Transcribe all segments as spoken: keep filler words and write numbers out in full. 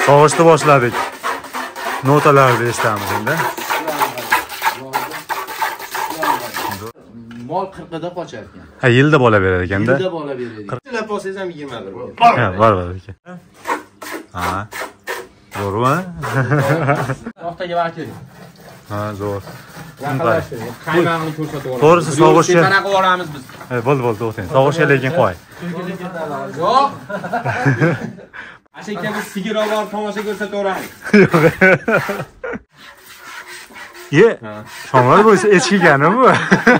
Sog'ishni boshladik. Notalarni eshitamiz endi. Mol qirqida qochar ekan. Ha, yilda bola berar ekanda. Yilda bola beradi. Tilab olsangiz ham yigirma bir. Ha, bor bor ekan. Ha. Zo'rmi? Vaqtiga vakil. Ha, zo'r. Qaymog'ini ko'rsatib olamiz. To'g'risi sog'ishga. Qanaqa qilib olamiz biz? Ha, bo'ldi, bo'ldi, to'xtang. Sog'ishga lekin qo'y. Yo'q. Ashaka biz sigirovar tomosha ko'rsataveramiz. Ye. Shomlar bo'lsa echkigani bu.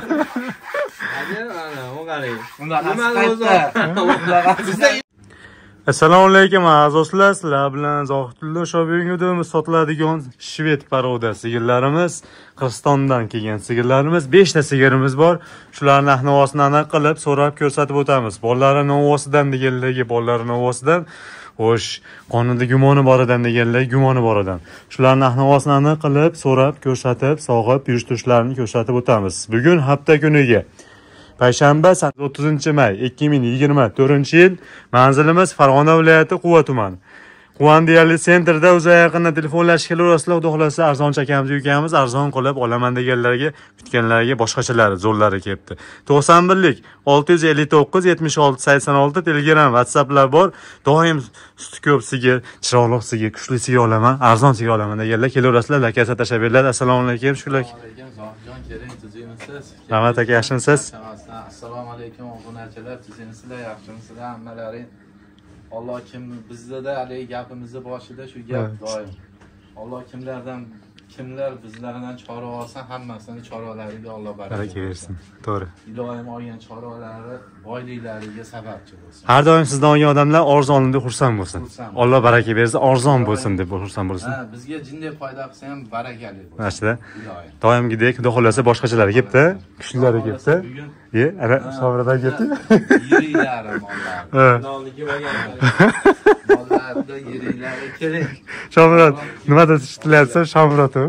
Assalomu alaykum azizlar, sizlar bilan Zohidullo Shobingudimiz sotiladigan shved paroda sigirlarimiz, Qirg'izistondan kelgan sigirlarimiz, besh ta sigirimiz bor. Shularning ahvolini aniq qilib, so'rab ko'rsatib o'tamiz. Bolalari novosidan deganlarga bolalari novosidan, xo'sh, qonunda gumoni boridan deganlarga gumoni boridan. Shularning ahvolini aniq qilib, so'rab ko'rsatib, sog'ib, yurish-turishlarini ko'rsatib o'tamiz. Bugun hafta kuniga payshanba o'ttizinchi may ikki ming yigirma to'rtinchi yil. Manzilimiz Farg'ona viloyati Quva tumani. Quvandiyali sentrda o'zi yaqinda telefonlashib kelaverasizlar, xudo xolasa arzon chakamiz, yukamiz arzon qilib olaman deganlarga, kutganlarga boshqachalari, zo'rlari kelibdi. to'qson birlik olti yuz ellik to'qqiz yetmish olti sakson olti Telegram, WhatsApplar bor. Doim suti ko'p sigir, chiroqli sigir, kuchli sigir olaman, arzon sigir olaman deganlar kelaverasizlar, lakasa tashabberlar. Assalomu alaykum, shukrlar. Zohidjon, keling, tuzimisiz? Rahmat aka, yaxshimisiz? Assalomu alaykum obunachilar, tuzimsizlar, yaxshimisizlar, hammalaring. Alloh kim bizda hali gapimizni boshida shu gap doim. Alloh kimlardan kimlar bizlardan chora olsa, hammasini choralariga Alloh baraka bersin. To'g'ri. Ilohim olgan choralari boyliklariga sababchi bo'lsin. Har doim sizdan olgan odamlar arzonlikda xursand bo'lsin. Alloh baraka bersin, arzon bo'lsin deb xursand bo'lsin. Ha, bizga jinday foyda qilsa ham barakali bo'lsin. Mashda. Doimgidek xudo xolasa boshqachalar kelibdi, kuchlilari kelibdi. Ye, ana Sovrada ketdi. Yiriklari mollar. Nolniki bo'lgan. Mollarda yiriklari kerak. Shomurod, nima deyishtilayapsan Shomurod?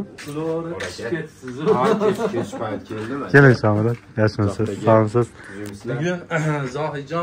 Keling Shomurod, yaxshimisiz? Sog'misiz? Bugun Zohidjon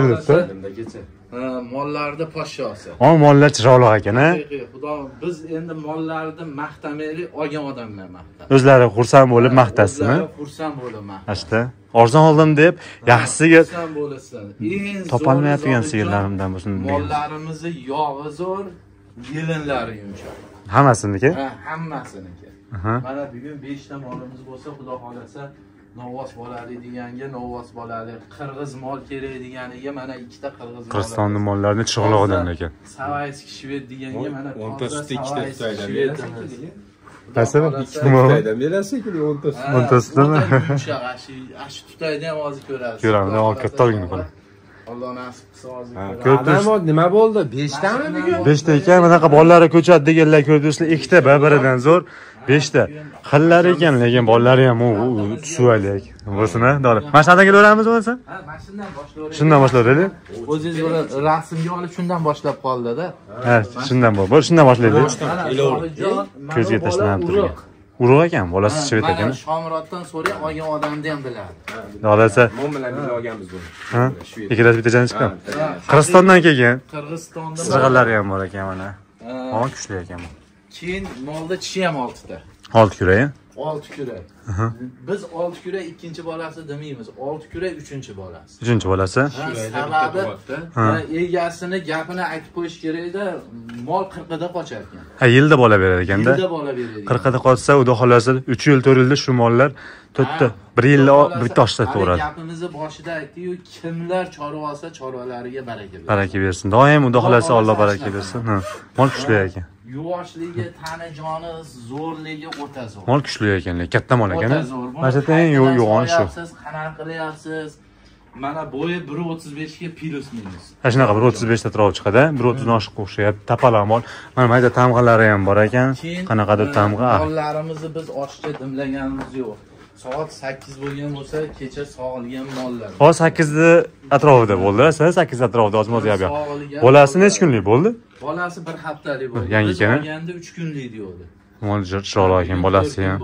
Xudo mollarda podshosi. O, mollar chiroqli ekan-a? Xudo, biz endi mollarni maqtamaylik, olgan odamlar maqtar. O'zlari xursand bo'lib maqtasizmi? Xursand bo'lib maqtar. Ashta. Arzon oldim deb yaxshisiga xursand bo'lasan. Eng topolmayotgan sigirlarimdan bo'lsin. Mollarimizni yog'i zo'r, yelinlari yumshoq. Hammasiniki? Ha, hammasiniki. Mana bugun besh ta molimiz bo'lsa, xudo xolasa novvos bo'ladi deganga novvos bo'ladi. Qirg'iz mol kerak deganiga mana ikkita qirg'iz mol. Qirg'izistonning mollarini chiroqli odam ekan. Savaysk shved deganga mana o'nta suti ikkita tutaydan. Masalan, tutaydan berasiz-ku o'nta suti. o'nta sutimi? Ashi tutaydan ham hozir ko'rasiz. Ko'ramiz, hozir kattaligini qo'ying. Alloh nasib qilsa hozir ko'ramiz. Adamot nima bo'ldi? besh tami bugun? besh ta ekan, bunaqa bolalari ko'chadi deganlar ko'rdingizlar, ikkita bir-biridan zo'r, besh ta. Xillari ekan, lekin bolalari ham u tusuvalik. Bo'lsin-a, dori. Mana shundan kelaveramiz bo'lsa? Ha, mana shundan boshlayveramiz. Shundan boshlayveraylik. O'zingiz bir rasmga olib shundan boshlab qoldi-da. Ha, shundan bor. Bo'l, shundan boshlaylik. Ko'zga tashlanib turgan. Urug' ekan, bolasi shved ekan. Shomuroddan so'ray, olgan odamni ham biladi. Dolasa. Mom bilan biz olganmiz buni. Ha? Ikkalasi bittadan chiqqan. Qirg'izistondan kelgan. Qirg'izistonda Sirg'alari ham bor ekan mana. Ha, kuchli ekan. Keyin molda tishi ham oltita. olti kurak. olti kurak. Biz olti kurak ikkinchi bolasi demaymiz. olti kurak uchinchi bolasi. uchinchi bolasi. Sababi egasini gapini aytib qo'yish kerak-da, mol qirqida qochar ekan. Ha, yilda bola berar ekanda. Yilda bola beradi. qirqida qochsa, xudo xolasa uch yil to'rt yilda shu mollar to'rtta bir yilda bitta oshlatib Gapimizni boshida aytdi-yu, kimlar chorva olsa, chorvalariga baraka bersin. Baraka bersin. Doim xudo xolasa Alloh baraka bersin. Ha. Mol kuchli ekan. Yuvoshligi, tana joni, zo'rligi o'ta zo'r. Mol kuchli ekan, katta mol ekan. Mana shu eng yo'g'oni shu. Qanaqa qilyapsiz? Mana bo'yi bir o'ttiz besh ga plus minus. Ha, shunaqa bir o'ttiz besh ta turov chiqadi, bir o'ttiz oshiq o'xshayapti, tapala mol. Mana mayda tamg'alari ham bor ekan. Qanaqadir tamg'a. Mollarimizni biz oshcha dimlaganimiz yo'q. Soat sakkiz bo'lgan bo'lsa, kecha sog'ilgan mollar. Hozir sakkizda atrofida bo'ldi. Siz sakkiz atrofida ozmoz yab yoq. Bolasi necha kunlik bo'ldi? Bolasi bir haftalik bo'ldi. Yangi ekan. Olganda uch kunlik deydi. Mol chiroqli ekan bolasi ham.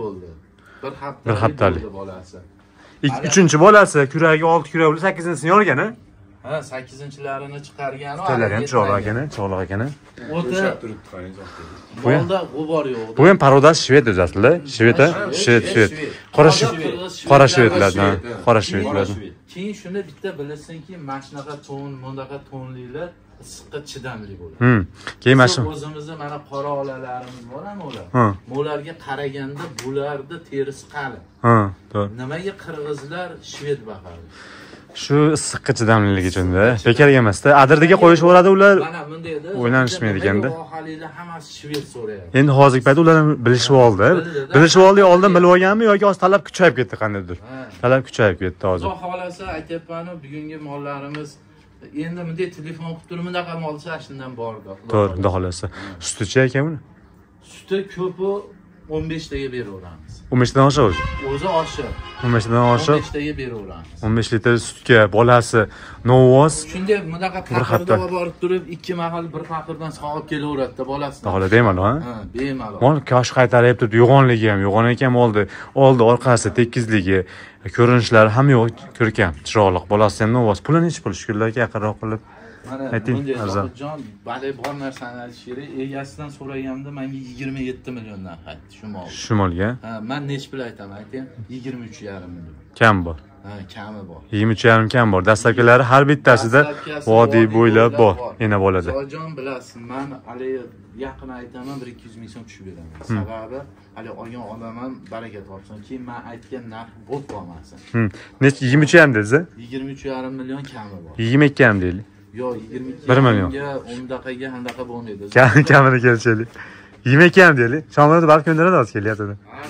Bir haftalik bolasi. uchinchi bolasi kuragi olti kurak bo'ldi, sakkizinchisini olgan-a? Ha, sakkizinchilarini chiqargani. Talar ham chiroqli ekan, chiroqli ekan. O'ta turibdi qarang. Molda g'ubor yo'q. Bu ham parodasi shved o'zi aslida. Shved, shved, shved. Qora shved. Qora shvedlardan, qora shvedlardan. Keyin shuni bitta bilasinki, mana shunaqa ton, bundaqa tonlilar issiqqa chidamli bo'ladi. Hmm. Keyin mana shu o'zimizda mana qora olalarimiz bor-a, ular. Ha. Ularga qaraganda bularda terisi qalin. Ha, to'g'ri. Nimaga qirg'izlar shved baqadi? Shu issiqqa chidamliligi uchun-da. Bekor emasda. Adirdiga qo'yishib ular. Mana bunday edi. O'ylanishmaydi ekanda. Vohalilar hammasi shved so'rayapti. Endi hozirgi paytda ular ham bilishib oldi. Bilishib oldi, oldin bilib olganmi yoki hozir talab kuchayib ketdi qandaydir. Talab kuchayib ketdi hozir. Xudo xolasa aytyapman, bugungi mollarimiz endi bunday telefon qilib turib bunaqa molsa shundan bordi. To'g'ri, xudo xolasa. Sutichi ekan buni. Suti ko'pi o'n besh taga beraveramiz. o'n besh dan oshiq. O'zi oshiq. o'n besh dan oshiq. o'n besh taga beraveramiz. o'n besh litr sutga bolasi novoz. Shunday bunaqa paqirda borib turib, ikki mahal bir paqirdan sog'ib kelaveradi bolasi. Xudo xola bemalol, ha? Ha, bemalol. Mol kosh qaytarib turibdi, yo'g'onligi ham, yo'g'on ekan moldi. Oldi, orqasi, tekizligi, ko'rinishlari ham yo'q, ko'rkam, chiroqli. Bolasi ham novoz. Puli necha pul shukurlarga yaqinroq qilib. Mana bunday Zohidjon, balay bor narsani aytish kerak. Egasidan so'raganimda menga yigirma yetti milliondan qaytdi shu mol. Shu molga? Ha, men nech pul aytaman, aytayim, yigirma uch yarim million. Kam bor. Ha, kami bor. yigirma uch yarim kam bor. Dastlabkilari har bittasida vodiy bo'ylab bor. Yana bo'ladi. Zohidjon bilasiz, men hali yaqin aytaman bir ikki yuz ming so'm tushib beraman. Sababi hali olgan odaman baraka topsin. Keyin men aytgan narx bo'p qolmasin. Hmm. Necha yigirma uch ham dedingiz? yigirma uch yarim million kami bor. yigirma ikki ham deylik. Yo'q, yigirma ikki bir million. o'ndaqaga handaqa bo'lmaydi. Kam kamini kelishaylik. yigirma ikki ham deylik. Shomilda balki ko'ndiradi hozir kelyapti.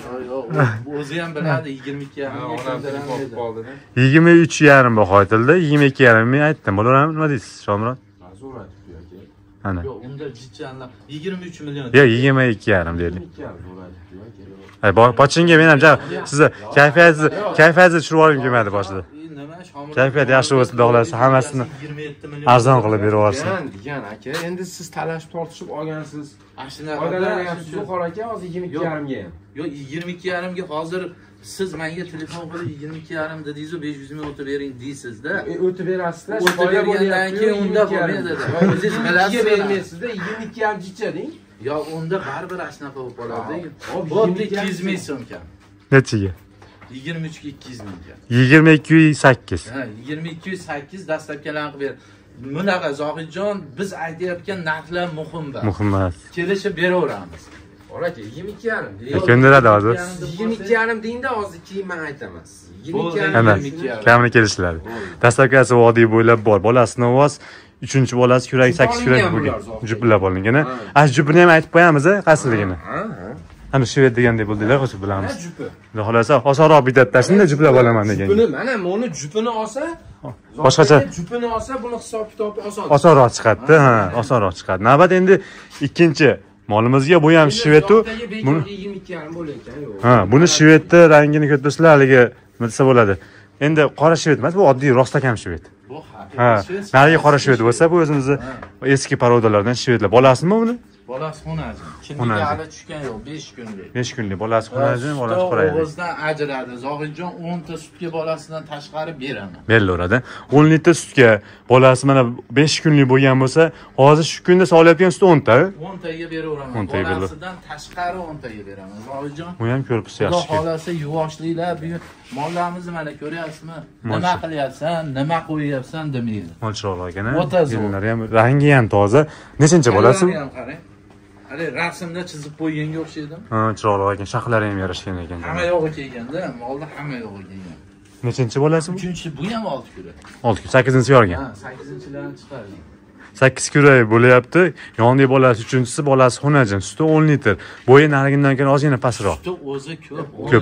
Yo'q, o'zi ham biladi yigirma ikki yarim million. yigirma uch yarim baho aytildi. yigirma ikki yarim men aytdim. Bo'laverami? Nima deysiz, Shomilot? Zo'r aytibdi yoki. Ana. Yo'q, unda jichanlar yigirma uch million. Yo'q, yigirma ikki yarim deylik. ikki yarim zo'r aytibdi yoki. Ay, bochinga men ham sizni kayfiyatingizni kayfiyatingizni tushirib olgim kelmadi boshida. Kayfiyat yaxshi bo'lsa, xohlasa hammasini arzon qilib berib yuborsin. Degan aka, endi siz talashib tortishib olgansiz. Ashuna Odalar ham Zuhor aka hozir yigirma ikki yarim ga ham. Yo'q, yigirma ikki yarim ga hozir siz menga telefon qilib yigirma ikki yarim dedingiz, besh yuz ming o'tib bering deysizda. O'tib berasizlar. O'tib bergandan keyin unda bo'lmaydi. O'zingiz bilasiz, bermaysizda yigirma ikki yarim jicha deng. Yo'q, unda baribir ashuna bo'lib qoladi. Bo'pti, ikki yuz ming so'm kam. Nechiga? yigirma uch ga ikki yuz ming kam. yigirma ikki yuz sakkiz. Ha, yigirma ikki yuz sakkiz dastlabkilarni qilib ber. Bunaqa Zohidjon, biz aytayotgan narxlar muhim emas. Muhim emas. Kelishib beraveramiz. Ora aka, yigirma ikki yarim. Ko'ndiradi hozir. yigirma ikki yarim deyinda hozir keyin men aytaman. yigirma ikki yarim. Ana, kamini kelishiladi. Dastlabkasi vodiy bo'ylab bor. Bolasi novoz, uchinchi bolasi kurak sakkiz kurak bo'lgan. Juplab olingan. A, jupini ham aytib qo'yamiz, qaysiligini. Ha, ha. Ana shved degandek bo'ldilar, o'sib bilamiz. Jupi. Xudo xolasa, osonroq bidattasini juplab olaman degan. Buni mana buni jupini olsa, boshqacha jupini olsa, buni hisob kitobi oson. Osonroq chiqadi, ha, osonroq chiqadi. Navbat endi ikkinchi molimizga bu ham shvedu. Buni yigirma ikki yarim bo'lar ekan, yo'q. Ha, buni shvedni rangini ko'rtasizlar, haligi nima desa bo'ladi. Endi qora shved emas, bu oddiy rostakam shved. Bu ha, nariga qora shved bo'lsa, bu o'zimizni eski parodalardan shvedlar. Bolasimi buni? Bolasi xonajin. Kimga hali tushgan yo'q, besh kunlik. besh kunlik bolasi xonajin, bolasi qoraydi. O'g'izdan ajradi. Zohidjon o'n ta sutga bolasidan tashqari beraman. Beraveradi. o'n litr sutga bolasi mana besh kunlik bo'lgan bo'lsa, hozir shu kunda solayotgan sut o'n ta. o'n taga beraveraman. Bolasidan tashqari o'n taga beraman. Zohidjon. Bu ham ko'rpisi yaxshi. Xudo xolasa yuvoshliklar, bu mollarimizni mana ko'ryapsizmi? Nima qilyapsan, nima qo'yyapsan demaydi. Mol chiroqli ekan. O'tazor. Ham rangi ham toza. Nechinchi bolasi? Qarang. Hali rasmda chizib qo'yganga o'xshaydi. Ha, chiroqli ekan. Shaqlari ham yarashgan ekan. Hamma yog'i kelganda, molda hamma yog'i kelgan. Nechinchi bolasi bu? uchinchi bu ham olti kurak. olti kurak, sakkizinchi yorgan. Ha, sakkizinchilarni chiqargan. sakkiz kurak bo'lyapti. Yonidagi bolasi uchinchisi bolasi xonajin. Suti o'n litr. Bo'yi narigindan keyin ozgina pastroq. Suti o'zi ko'p. Ko'p.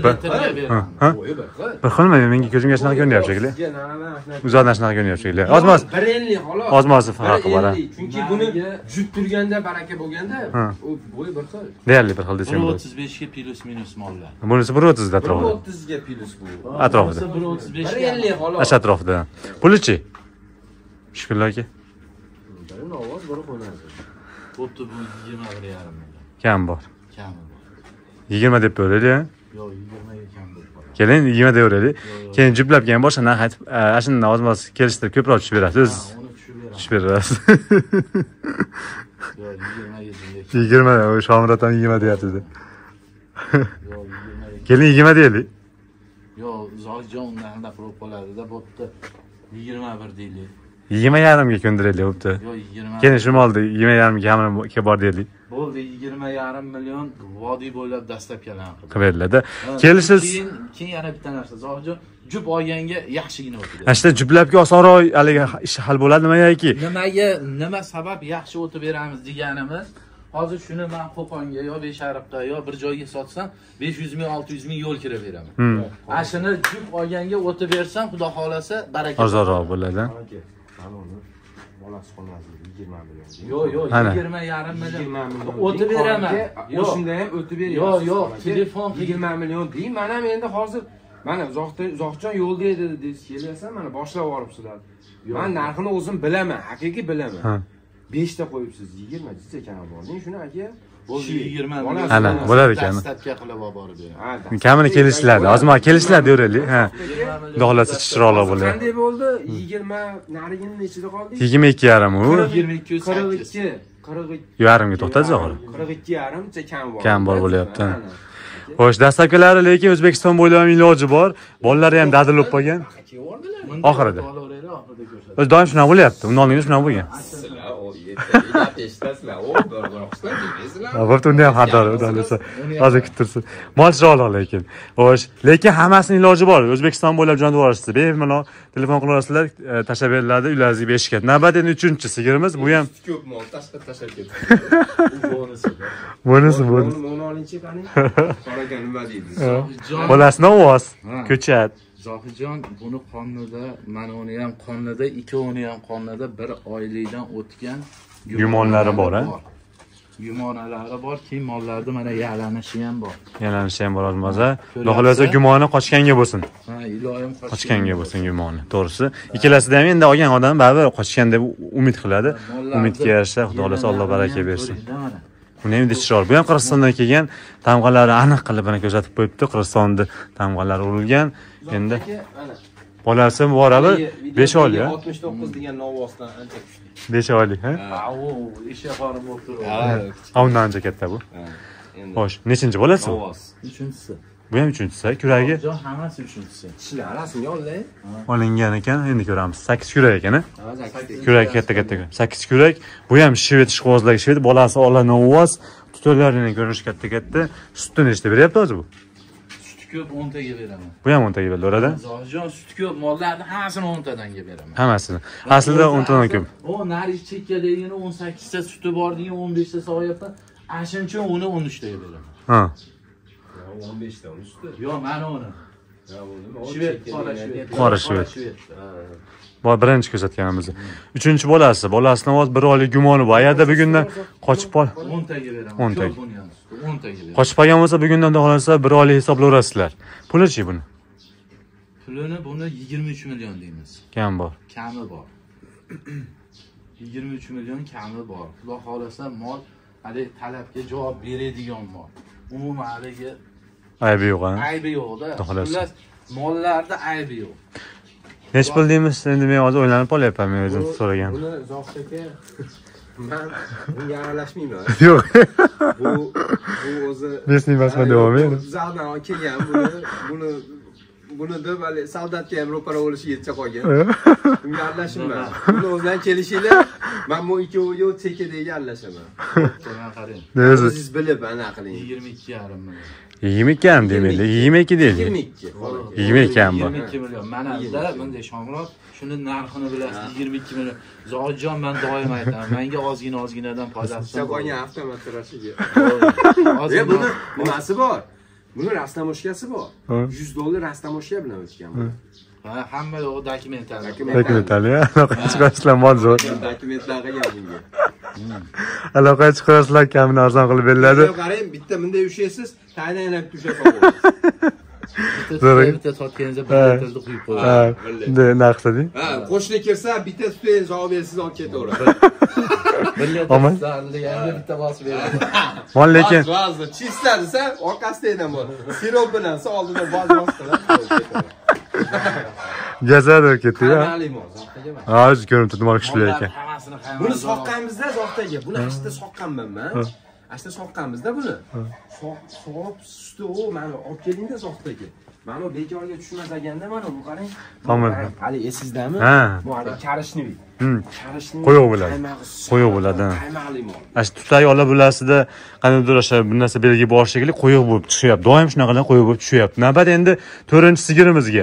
Ha? Bir xilmi? Menga ko'zimga shunaqa ko'rinyapti shekilli. Uzoqdan shunaqa ko'rinyapti shekilli. Ozmos. bir ellik xolos. Ozmosi farqi bor. Chunki buni jut turganda baraka bo'lganda, u bo'yi bir xil. Deyarli bir xil desam bir bo'ladi. o'ttiz besh ga plus minus mollar. Bunisi bir o'ttiz da atrofida. bir o'ttiz ga plus bu. Atrofida. bir o'ttiz besh bir ellik xolos. Ash atrofida. Pulichi? Shukrlar aka. Biri ovoz, biri xonasi. Bo'pti, bu yigirma bir yarim million. Kam bor. Kami bor. yigirma deb bo'ladi-ya. Yo'q, yigirmaga kam bo'lib qoladi. Keling yigirma deyaveraylik. Keyin juplab keyin boshqa narx aytib, ana shuni ozmoz kelishtirib ko'proq tushib berasiz. Ha, uni tushib beraman. Tushib berasiz. Yo'q, yigirmaga yigirma, o Shomurat ham yigirma deyapti. Yo'q, yigirmaga. Keling yigirma deylik. Yo'q, Zohidjon undan qilib qoladi-da, bo'pti. yigirma bir deylik. yigirma yarimga ko'ndiraylik, bo'pti. Yo'q, yigirma. Keyin shuni oldi, yigirma yarimga hamma bor deylik. Bo'ldi, yigirma yarim million vodiy bo'ylab dastlabkilar qildi. Qilib beriladi. Kelishsiz. Keyin keyin yana bitta narsa, Zohidjon jup olganga yaxshigina o'tdi. Ashta juplabga osonroq haligi ish hal bo'ladimi yoki? Nimaga, nima sabab yaxshi o'tib beramiz deganimiz, hozir shuni men Qo'qonga yo Beshariqqa yo bir joyga sotsam besh yuz ming olti yuz ming yo'l kirib beraman. A shuni jup olganga o'tib bersam, xudo xolasa baraka. Ozonroq bo'ladi. Bolasi qolmadi yigirma million. Yo'q, yo'q, yigirma yarim million. O'tib beraman. Yo'q, shunda ham o'tib beryapsiz. Yo'q, yo'q, telefon yigirma million deyman. Mana ham endi hozir mana Zohidjon yo'lda edi deb kelyapsan, mana boshlab yuboribsizlar. Men narxini o'zim bilaman, haqiqiy bilaman. besh ta qo'yibsiz, yigirma desa kam bo'lding, shuni aka. Bo'ldi yigirma. Ana, bo'lar ekan. Dastlabki qilib borib beraman. Kamini kelishiladi. Hozir mana kelishiladi deyaveraylik. Ha. Xohlasa chiroqli bo'ladi. Qanday bo'ldi? yigirma narigini nechida qoldik? yigirma ikki yarim u. yigirma ikki qirq ikki, qirq ikki yarimga to'xtadi zo'g'ri. qirq ikki yarimcha kam bor. Kam bor bo'lyapti. Xo'sh, dastlabkilari lekin O'zbekiston bo'ylab ham iloji bor. Bolalari ham dadil bo'lib qolgan. Oxirida. O'z doim shunaqa bo'lyapti. Uni oldingiz shunaqa bo'lgan. Bo'pti, unda ham xatar, o'dalasa. Hozir kuttirsin. Mol chiroqli lekin. Xo'sh, lekin hammasining iloji bor. O'zbekiston bo'ylab jon devorasiz. Bemalol telefon qila olasizlar, tashlab beriladi, uylaringizga beshikka. Navbat endi uchinchi sigirimiz, bu ham ko'p mol tashqi tashlab ketdi. Bonusi. Bonusi, bonus. Uni olinchi qani? Qaragan nima deydi? Bolasini ovoz, ko'chat. Zohidjon buni qonida, mana uni ham qonida, ikkovini ham qonida bir oylikdan o'tgan gumonlari bor, ha? Gumonalari bor, keyin mollarda mana yalanishi ham bor. Yalanishi ham bor o'zmaza. Xudo xolasa gumoni qochganga bo'lsin. Ha, iloyim qochganga bo'lsin gumoni. To'g'risi, ikkalasida ham endi olgan odam baribir qochgan deb umid qiladi. Umidga yarasha Xudo xolasa Alloh baraka bersin. Buni ham chiroqli. Bu ham Qirg'izistondan kelgan, tamg'alari aniq qilib mana ko'rsatib qo'yibdi. Qirg'izistonda tamg'alari urilgan. Endi bolasi borabi besh oylik, ha? oltmish to'qqiz degan novvosdan ancha kuchli. besh oylik, ha? Ha, u ishi xorim bo'lib turibdi. Ha, undan ancha katta bu. Xo'sh, nechinchi bolasi? Uchinchisi. Bu ham uchinchisi, kuragi. Jon hammasi uchinchisi. Tishlar rasmga olay. Olingan ekan, endi ko'ramiz. sakkiz kurak ekan, ha? Kurak katta-katta. sakkiz kurak. Bu ham shvet ishqibozlarga shvet, bolasi ola novvos, tutunlarining ko'rinishi katta-katta. Sutni nechta beryapti hozir bu? Ko'p o'n taga beraman. Bu ham o'n taga beraveradi. Zohidjon suti ko'p mollarni hammasini o'n tadan beraman. Hammasini. Aslida o'n tadan ko'p. O, nari chekkadagini o'n sakkiz ta suti bor degan o'n besh ta so'rayapman. Ashincha uni o'n uch taga beraman. Ha. o'n besh ta uni suti. Yo'q, mana uni. Ha, bo'ldi. Shvet, qora shvet. Qora shvet. Bu birinchi ko'rsatganimiz. Uchinchi bolasi, bolasini ovoz bir oylik gumoni bor. Agarda bugundan qochib qol. o'n taga beraman. o'n taga. o'n taga beraman. Qochib qolgan bo'lsa, bugundan xohlasa bir oylik hisoblayverasizlar. Pulichi buni? Pulini buni yigirma uch million deymiz. Kam bor. Kami bor. yigirma uch million kami bor. Xudo xolasa mol hali talabga javob beradigan mol. Umuman haligi aybi yo'q, ha? Aybi yo'q-da. Xullas, mollarda aybi yo'q. Nech pul deymiz? Endi men hozir o'ylanib qolyapman, men o'zim so'ragan. Buni Zohid aka men bunga aralashmayman. Yo'q. Bu bu o'zi Mesni emasman davom eting. Zaldan kelgan buni buni buni deb hali soldatga ham ro'para bo'lishi yetcha qolgan. Bunga aralashmayman. Buni o'zdan kelishinglar, men bu ikkoviga chekadagi aralashaman. Mana qarang. Siz bilib ana qiling. yigirma ikki yarim million. yigirma ikki ham demaydi, yigirma ikki deydi. yigirma ikki. yigirma ikki ham bor. yigirma ikki million. Mana bizda bunday Shomurat shuni narxini bilasiz, yigirma ikki million. Zohidjon men doim aytaman, menga ozgina ozginadan foydasi bor. Chaqonga avtomat turashiga. E buni nimasi bor? Buni rastamoshkasi bor. yuz dollar rastamoshka bilan o'tgan bu. Ha, hamma yo'q dokumental. Dokumental, ya. Aloqa chiqarishlar mol zo'r. Dokumentlar qilgan bunga. Aloqa chiqarishlar kamini arzon qilib beriladi. Qarang, bitta bunday ushaysiz, tayinlab tushab qolasiz. Bitta sotganingizda bir litrni quyib qo'yasiz. Ha, bunday narx qilding? Ha, qo'shni kirsa bitta tutangiz olib bersiz, olib ketaverasiz. Aman. Zarliganga bitta bosib berdi. Mol lekin Vazda chistlar desa, orqasida ham bor. Sirop bilan oldida vaz bosdilar. gazada ketdi-ya. Ma'lumot zohtaga bak. Ha, o'zi ko'rinib turdi, mol kuchli ekan. Buni soqqanmizda zohtaga, buni ashta soqqanman men. Ashta soqqanmizda buni. So'rab suti o, mana olib keling-da zohtaga. Mana bu bekorga tushmas ekanda, mana bu qarang. Tamam. Hali esizdami? Ha. Bu hali karishni. Hmm. Karishni. Qo'yoq bo'ladi. Qo'yoq bo'ladi. Qaymaqli mol. Ash tutay ola bulasida qanaqadir o'sha bir narsa belgi bor shekilli qo'yoq bo'lib chiqyapti. Doim shunaqalar qo'yoq bo'lib tushyapti. Navbat endi to'rtinchi sigirimizga.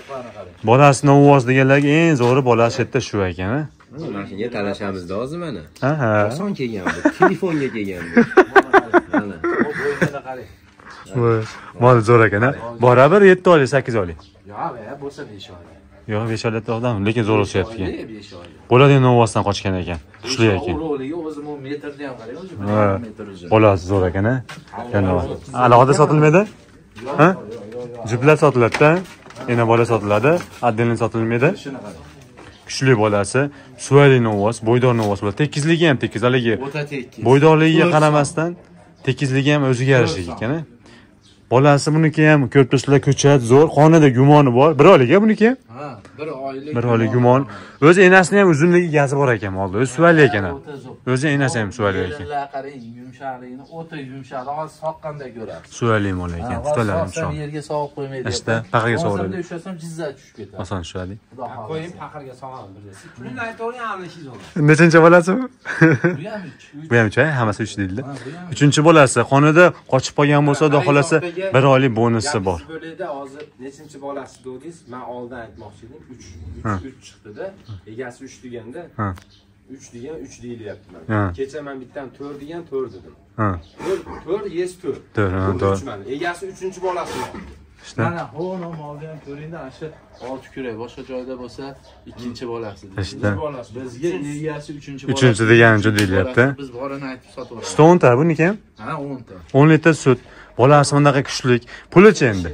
Bolasini ovoz deganlarga eng zo'ri bolasi yerda shu ekan, ha. Mashinaga talashamiz-da hozir mana. Ha, ha. Oson kelgan bu. Telefonga kelgan bu. Mana. Bo'yini qarang. Voy, mol zo'r ekan, ha. Barabir yetti oylik, sakkiz oylik. Yo'q, ya bo'lsa besh oylik. Yo'q, besh oylik odam, lekin zo'r o'syapti ekan. besh oylik. Bo'ladigan ovozdan qochgan ekan. Kuchli ekan. O'g'liga o'zim o metrni ham qarang, o'zi Ha. metr uzun. Bolasi zo'r ekan, ha. Janob. Alohida sotilmaydi? Ha? Jiplar sotiladi-da. Yana bola sotiladi, отдельно sotilmaydi. Shuni qarang. Kuchli bolasi, suvalin ovoz, bo'ydorni ovoz bo'ladi. Tekizligi ham tekiz, haligi O'ta tekis. bo'ydorligiga qaramasdan tekizligi ham o'ziga yarasha ekan. Bolasi buniki ham ko'p do'stlar ko'chat, zo'r, xonada gumoni bor. Bir oylik buniki ham. Ha, bir oylik. Bir oylik gumon. O'zi enasini ham uzunligi gazi bor ekan molda. O'zi suvali ekan. O'zi enasi ham suvali ekan. Qarang, yumshoqligini, o'ta yumshoq, hozir soqqanda ko'rasiz. Suvali mol ekan. Tutaladi Soqqan shu. yerga sog'ib qo'ymaydi. Asta, paqaga sog'adi. Hozirda ushlasam jizza tushib ketadi. Oson tushadi. Xudo xohlasa. Qo'yib paqirga sog'am bilasiz. Pulni aytavering, hamlashingiz olur. Nechanchi bolasi bu? Bu ham uch. Bu ham uch, hammasi uch deydi. Uchinchi bolasi xonada qochib qolgan bo'lsa, xudo xolasa bir oylik bonusi bor. Bo'ladi, hozir nechinchi bolasi dedingiz? Men oldin aytmoqchi edim, uch uch chiqdi-da. Egasi uch deganda, Ha. uch degan uch deyilyapti Ha. mana. Kecha men bittan to'rt degan to'rt dedim. Ha. to'rt yes to'rt. To'rt, ha, to'rt. Egasi uchinchi bolasi bor. İşte. Mana ho'no molni ham ko'ringda, ana shu olti kurak, boshqa joyda bo'lsa ikkinchi bolasi. İşte. Bizga egasi uchinchi bolasi. Uchinchi deganicha deyilyapti. Biz borini aytib sotaveramiz. Sut o'nta buniki ham? Ha, o'nta. o'n litr sut. Bolasi bunaqa kuchlik. Pulichi endi.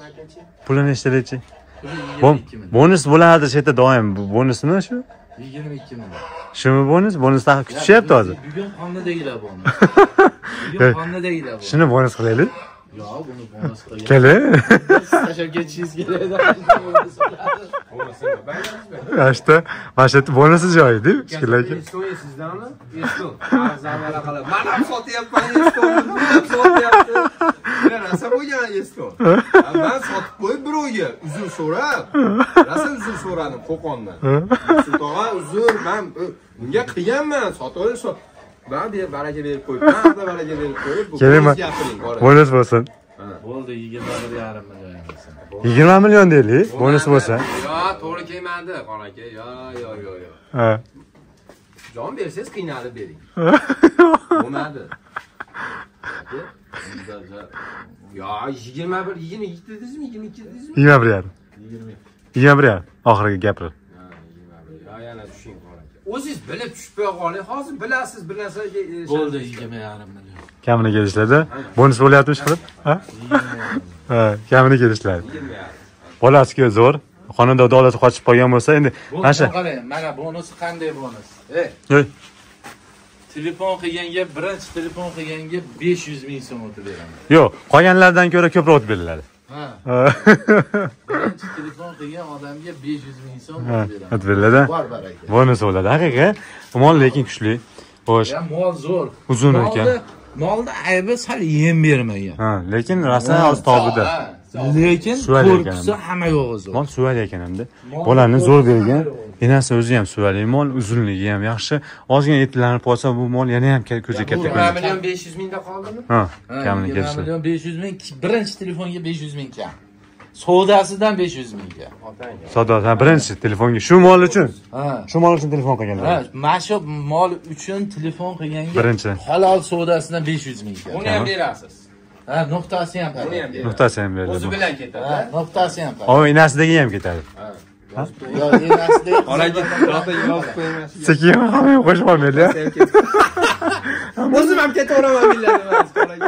Puli nechtachi? Bonus bo'ladi shu yerda doim. Bonusmi shu? yigirma ikki ming. Shumi bonus? Bonus taqib kutishyapti hozir. Bugun qondagilar bonus. Bugun qondagilar bonus. Shuni bonus qilaylik. Yo'q, buni bonus qilgan. Keli. Tashlab ketishingiz kerak. İşte başlattı bonusu joydi. Shikillarga. Estoy sizdami? Estoy. Zamana qilib. Men ham sotyapman Estoyni. Men sotyapti. Men rosa bo'lgan Estoy. Men sotib qo'yib birovga uzr so'rab. Rosa uzr so'radim Qo'qondan. Sultonga uzr, men unga qilganman, sotib sot. Ben bir baraka berib qo'yib, men de baraka berib qo'yib, bu gapiring. Bonus bo'lsin. Bo'ldi, yigirma bir yarim million. yigirma million deylik, bonus bo'lsa. Yo, to'g'ri kelmadi, qon aka. Yo, yo, yo, yo. Ha. Jon bersangiz qiynalib bering. Bo'lmadi. Yo, yigirma bir, yigirma ikki dedingizmi, yigirma ikki dedingizmi? yigirma bir yarim. yigirma bir yarim. Oxiriga gapir. Ha, yana tushing qon aka. O'zingiz bilib tushib qo'ying, hozir bilasiz bir narsaga erishasiz. Bo'ldi, yigirma yarim million. Kamini kelishlarda bonus bo'lyaptimi qilib? Ha? Ha, kamini kelishlar. Bolasiga zo'r. Xonada davlat qochib qolgan bo'lsa, endi mana shu qarang, mana bonusi qanday bonus? Ey. Ey. Telefon qilganga, birinchi telefon qilganga besh yuz ming so'm o'tib beraman. Yo'q, qolganlardan ko'ra ko'proq o'tib beriladi. Ha. Birinchi telefon qilgan odamga besh yuz ming so'm Ha, o'tib beraman. o'tib beriladi. Bor baraka. Bonus bo'ladi. Haqiqat. Mol lekin kuchli. Xo'sh. Ya mol zo'r. Uzun ekan. Molda aybi sal yem bermagan. Ha, lekin rasman o'z tobida. Lekin korpusi hamma yo'g'i zo'r. Mol suvali ekan endi. Bolani zo'r bergan. Enasi o'zi ham suvali mol, uzunligi ham yaxshi. Ozgina etlanib qolsa bu mol yana ham ko'zi katta yigirma million besh yuz mingda qoldimi? Ha, kamini yigirma kelishdi. million besh yuz ming, birinchi telefonga besh yuz ming kam. Savdasidan besh yuz ming kam. Savdo, ha, birinchi telefonga shu mol uchun. Ha. Shu mol uchun telefon qilganlar. Ha, mana shu mol uchun telefon qilganga Birinchi. halol savdasidan besh yuz ming kam. Uni ham berasiz. Ha, nuqtasi ham bor. Uni ham berasiz. Nuqtasi ham beriladi. O'zi bilan ketadi. Ha, nuqtasi ham bor. O, inasidagi ham ketadi. Yo, emasdi. Qolaga rosa yozib qo'ymaysiz. Sekin hamma qo'shib olmaydi. O'zim ham ketaveraman billahi emas, qolaga.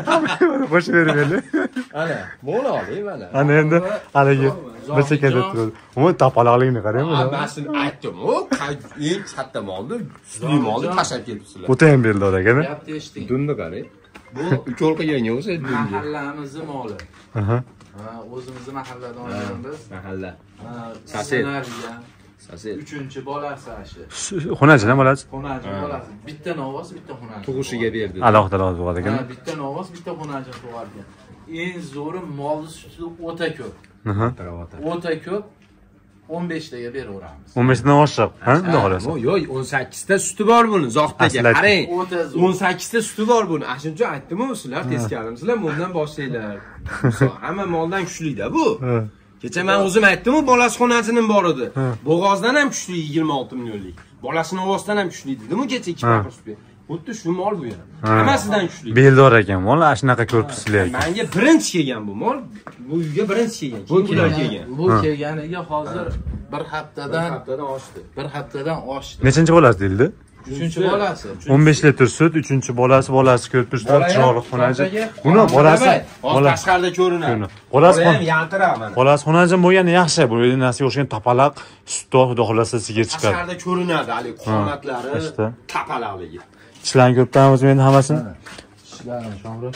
Boşa verib Ana, bo'la oling mana. Ana endi haligi bir chekada turadi. Umuman tapaloqlikni qarang Ha, buni. men sizni aytdim-ku, eng katta molni, sutli molni tashlab kelibsizlar. O'ta ham Beldor akani. Gapni eshiting. Dunni qarang. Bu ukolka yangi o'zi dunni. Mahallamizni moli. Aha. Ha, o'zimizni mahalladan olganmiz. Mahalla. Ha, Sasel. ssenariya. Sasel. Uchinchi bolasi ashi. Xunachidan bo'lasiz. Xunachi bolasi. Bitta novoz, bitta xunachi. Tug'ishiga berdi. Alohida alohida bo'ladi ekan. Ha, bitta novoz, bitta xunachi tug'argan. Eng zo'ri molni suti o'ta ko'p. Aha. O'ta ko'p. o'n beshtaga beraveramiz. o'n beshdan oshiq, ha? Xudo xolasa. Yo'q, o'n sakkizta suti bor buni, zoqtaga. Aslida- Qarang. O'ta zo'r. o'n sakkizta suti bor buni. Ashuncha aytdim-ku, sizlar teskarimsizlar, bundan boshlanglar. Misol, hamma moldan kuchli-da bu. Ha. Kecha men o'zim aytdim-ku, bolasi xonasining bor edi. Bo'g'ozdan ham kuchli yigirma olti millionlik. Bolasini ovozdan ham kuchli dedim-ku kecha ikki paqir sut. Xuddi shu mol bu ham. Hammasidan kuchli. Beldor ekan, mol shunaqa ko'rpuslar ekan. Menga birinchi kelgan bu mol. Bu uyga birinchi kelgan. Keyin bular kelgan. Bu kelganiga hozir bir haftadan haftadan oshdi. bir haftadan oshdi. Nechanchi bolasi deyildi? Uchinchi bolasi. o'n besh litr sut, uchinchi bolasi, bolasi ko'rpuslar, chiroqli xonachi. Buni bolasi, bola tashqarida ko'rinadi. Bolasi ham yaltirab mana. bolasi xonachi bo'lgani yaxshi. Bu nasiga o'xshagan tapaloq sutda xudo xolasa sigir chiqadi. Tashqarida ko'rinadi, hali qomatlari, işte. tapaloqligi. Ishlarni ko'rib turamiz endi hammasini. Ishlarim Shomurod.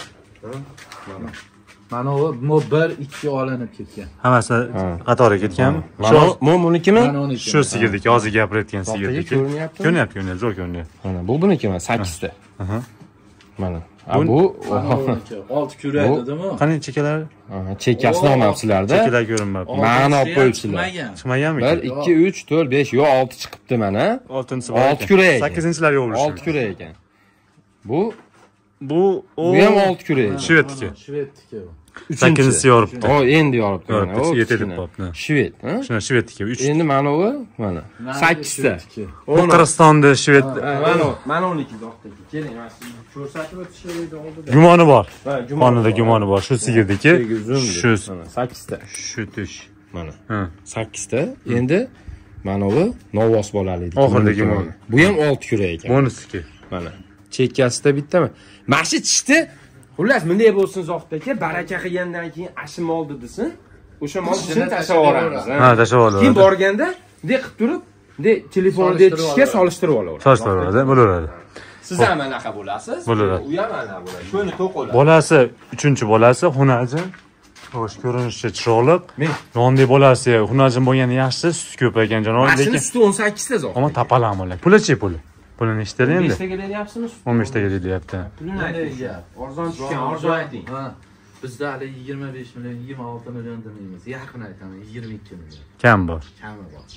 Mana bu bir ikki olinib ketgan. Hammasi qatoriga ketgan. Shu bu bunikimi? Mana uniki. Shu sigirdiki, hozir gapirayotgan sigirdiki. Ko'rinyapti? Ko'ryapti, ko'ryapti, zo'r ko'ryapti. Mana bu buniki mana sakkizta. Aha. Mana. A bu Mana uniki. olti kurak dedimi? Qani chekalari? chekkasini olmabsizlarda. Chekalar ko'rinmabdi. Mana olib qo'yibsizlar. Chiqmaganmi? bir ikki uch to'rt besh yo olti chiqibdi mana. oltinchisi olti kurak ekan. sakkizinchilar yo'q bo'lishi. olti kurak ekan. Bu Bu o bu ham olti kurak. Shvedniki. Shvedniki bu. sakkizinchisi yoribdi. O endi yoribdi. Yoribdi, O, yetib kichkina. qolibdi. Shved, ha? Shuna shvedniki uch. Endi mana u, mana sakkizta. Bu Qirg'izistonda shved Mana mana uniki zoqdagi. Keling, mana sizni ko'rsatib o'tish kerak edi oldida. gumoni bor. Ha, Qonida gumoni bor. Shu sigirdiki, shu mana sakkizta. shu tush. Mana Ha. sakkizta. Endi mana bu novvos bolali. Oxirdagi gumoni. Bu ham olti kurak ekan. Bonusiki. Mana chekkasida bittami? Mana shu tishdi. Xullas, bunday bo'lsin zoqdagi, baraka qilgandan keyin ashim oldi desin. O'sha mol tishini tashlab yuboramiz. Ha, tashlab oladi. Keyin borganda, bunday qilib turib, bunday telefonda tishga solishtirib oladi. Solishtirib oladi, bo'laveradi. Siz ham anaqa bo'lasiz. Bo'laveradi. U ham anaqa bo'ladi. Shuni to'qoladi. Bolasi, uchinchi bolasi xunachi. Xo'sh, ko'rinishcha chiroqli. Men Yonidagi bolasi xunajim bo'lgani yaxshi, sut ko'p ekan janob, mashina lekin suti o'n sakkizta zoq. ammo tapaloq bo'ladi. Puli-chi puli? Pulini eshitadi endi. o'n beshtaga beryapsizmi? o'n beshtaga deyilyapti. Pulini ayting. Arzon tushgan, arzon ayting. Ha. Bizda hali yigirma besh million, yigirma olti million demaymiz. Yaqin aytaman, yigirma ikki million. Kam bor. Kami bor.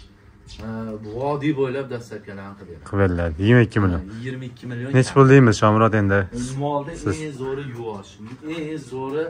Bu vodiy bo'ylab dastlabkilarni qilib Qilib beriladi. yigirma ikki million. yigirma ikki million. Nech pul deymiz Shomurod endi? Molda eng zo'ri yuvosh, eng zo'ri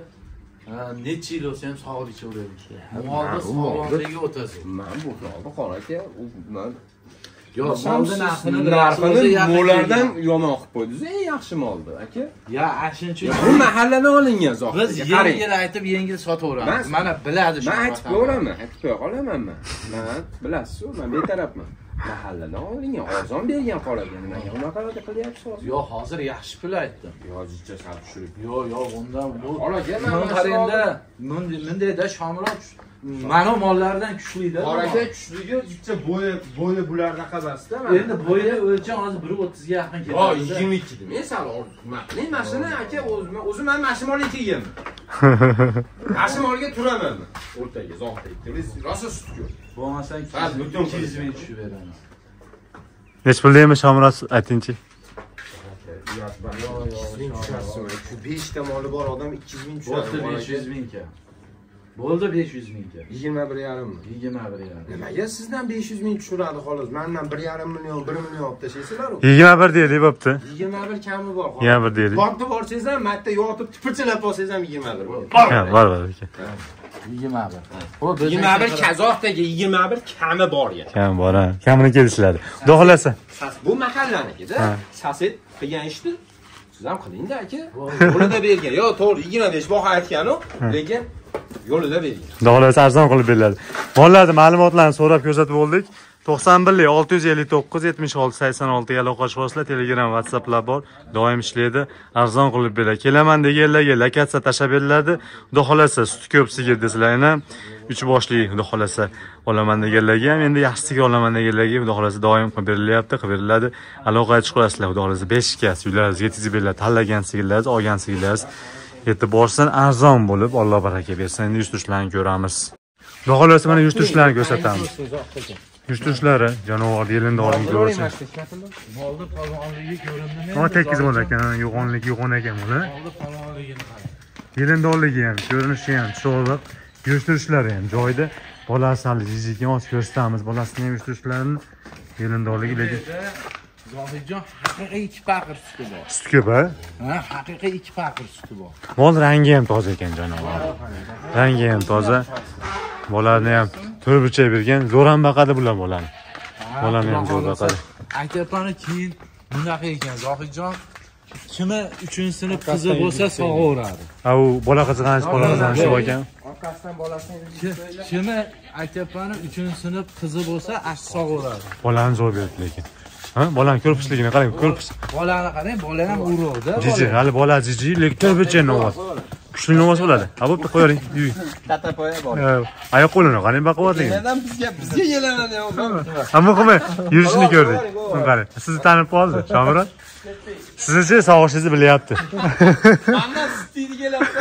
necha yil o'tsa ham sog'lik ichaveradi. Molda sog'lomligi o'ta zo'r. Men bu holda qora aka, u men Yo, molda narxini narxini mo'lardan yomon qilib qo'ydingiz. Eng yaxshi moldi, aka. Ya, ashuncha Bu mahalladan olingan zoq. biz yengil aytib yengil sotaveramiz. Mana biladi shu. Men aytib qo'yaman, aytib qo'ya qolaman men. Men bilasiz-ku, men betarafman. Mahalladan olingan, arzon bergan qoladi. Nimaga unaqa qilyapsiz? Yo, hozir yaxshi pul aytdim. Yozicha sal tushirib. Yo, yo, undan bu. Qolaga Men qarangda, mundayda Shomurod mana mollardan kuchli-da. Qoraga kuchligi jicha bo'yi bo'yi bulardaqa emas-da. Endi bo'yi o'lcham hozir bir o'ttizga yaqin Yo, keladi. yigirma ikki dim. Men sal hurmatli mashina aka, o'zim o'zim ham mashinaga kelganman. Mashinaga turaman men. O'rtaga zoqda. Biz rosa sut ko'p. Bo'lmasang Ha, butun ikki yuz ming tushib beramiz. Nech pul deymiz Shomurod aytingchi? Shu besh ta moli bor odam ikki yuz ming tushadi. Bo'ldi besh yuz mingga. Bo'ldi besh yuz mingga. yigirma bir yarim. yigirma bir yarim. Nimaga sizdan besh yuz ming tushiradi xolos? Mendan bir yarim million, bir million olib tashaysizlar-ku. yigirma bir deylik bo'pti. yigirma bir kami bor. yigirma bir deylik. Borda borsangiz ham, marta yotib tipirchilab olsangiz ham yigirma bir bor. Ha, bor bor aka. yigirma bir. Bu yigirma bir kazoqdagi yigirma bir kami bor ya. Kam bor ha. Kamini kelishiladi. Xudo xolasa. Bu mahallanikida saset qilgan ishni siz ham qiling-da aka. Yo'lida bergan. Yo, to'g'ri yigirma besh baho aytgan-ku, lekin yo'lida bergan. Xudo xolasa arzon qilib beriladi. Mollarning ma'lumotlarini so'rab ko'rsatib oldik. to'qson bir olti yuz ellik to'qqiz yetmish olti sakson olti ga aloqa chiqasizlar. Telegram, WhatsApplar bor. Doim ishlaydi. Arzon qilib beradi. Kelaman deganlarga lokatsiya tashab beriladi. Xudo xolasa sut ko'p sigir desizlar, uch boshli xudo xolasa olaman deganlarga ham endi yaxshi sigir olaman deganlarga xudo xolasa doim qilib berilyapti, qilib beriladi. Aloqaga chiqasizlar. Xudo xolasa beshga uylaringizga yetkazib beriladi. Tanlagan sigirlaringiz, olgan sigirlaringiz yetib borsin, arzon bo'lib, Alloh baraka bersin. Endi yurishlarni ko'ramiz. Xudo xolasa mana yurishlarni ko'rsatamiz. Yurishlar jonivor yelindi oling ko'rsin. Molda polvonligi ko'rindimi? O tekis bo'lar ekan, yo'g'onlik yo'g'on ekan bular. Molda polvonligini qara. Yelindorligi ham, ko'rinishi ham sho'rliq, yurishtirishlar ham joyida. Bolasi hali jijikni os ko'rsatamiz. Bolasini ham yurishtirishlarini yelindorligi lekin Zohidjon haqiqiy ikki paqir suti bor. Sut ko'p, ha? Ha, haqiqiy ikki paqir suti bor. Mol rangi ham toza ekan jonivor. Rangi ham toza. Bolani ham to'rtburchak bergan, zo'r ham baqadi bular bolani. Bolani ham zo'r baqadi. Aytayapman, keyin bunaqa ekan Zohidjon. Kimi uchinchi sinf qizi bo'lsa sog'averadi. Ha, u bola qizg'anish, bola qizg'anish bor ekan. Orqasidan bolasini Kimi aytayapman, uchinchi sinf qizi bo'lsa ash sog'averadi. Bolani zo'r berdi lekin. Ha, bolani ko'rpishligini qarang, ko'rpish. Bolani qarang, bola ham uruvda. Jiji, hali bola jiji, lekin to'rtburchak novoz. Kuchli novoz bo'ladi. Ha, bo'pti, qo'yaring. tata poya bor. Oyoq qo'lini qarang, baquvvatligini. Mendan bizga bizga yelanadi yo'q. Ammo qilma, yurishini ko'rdik. Qarang, sizni tanib qoldi, Shomurat. Sizni sog'ishingizni bilyapti. Mendan sutini kelyapti.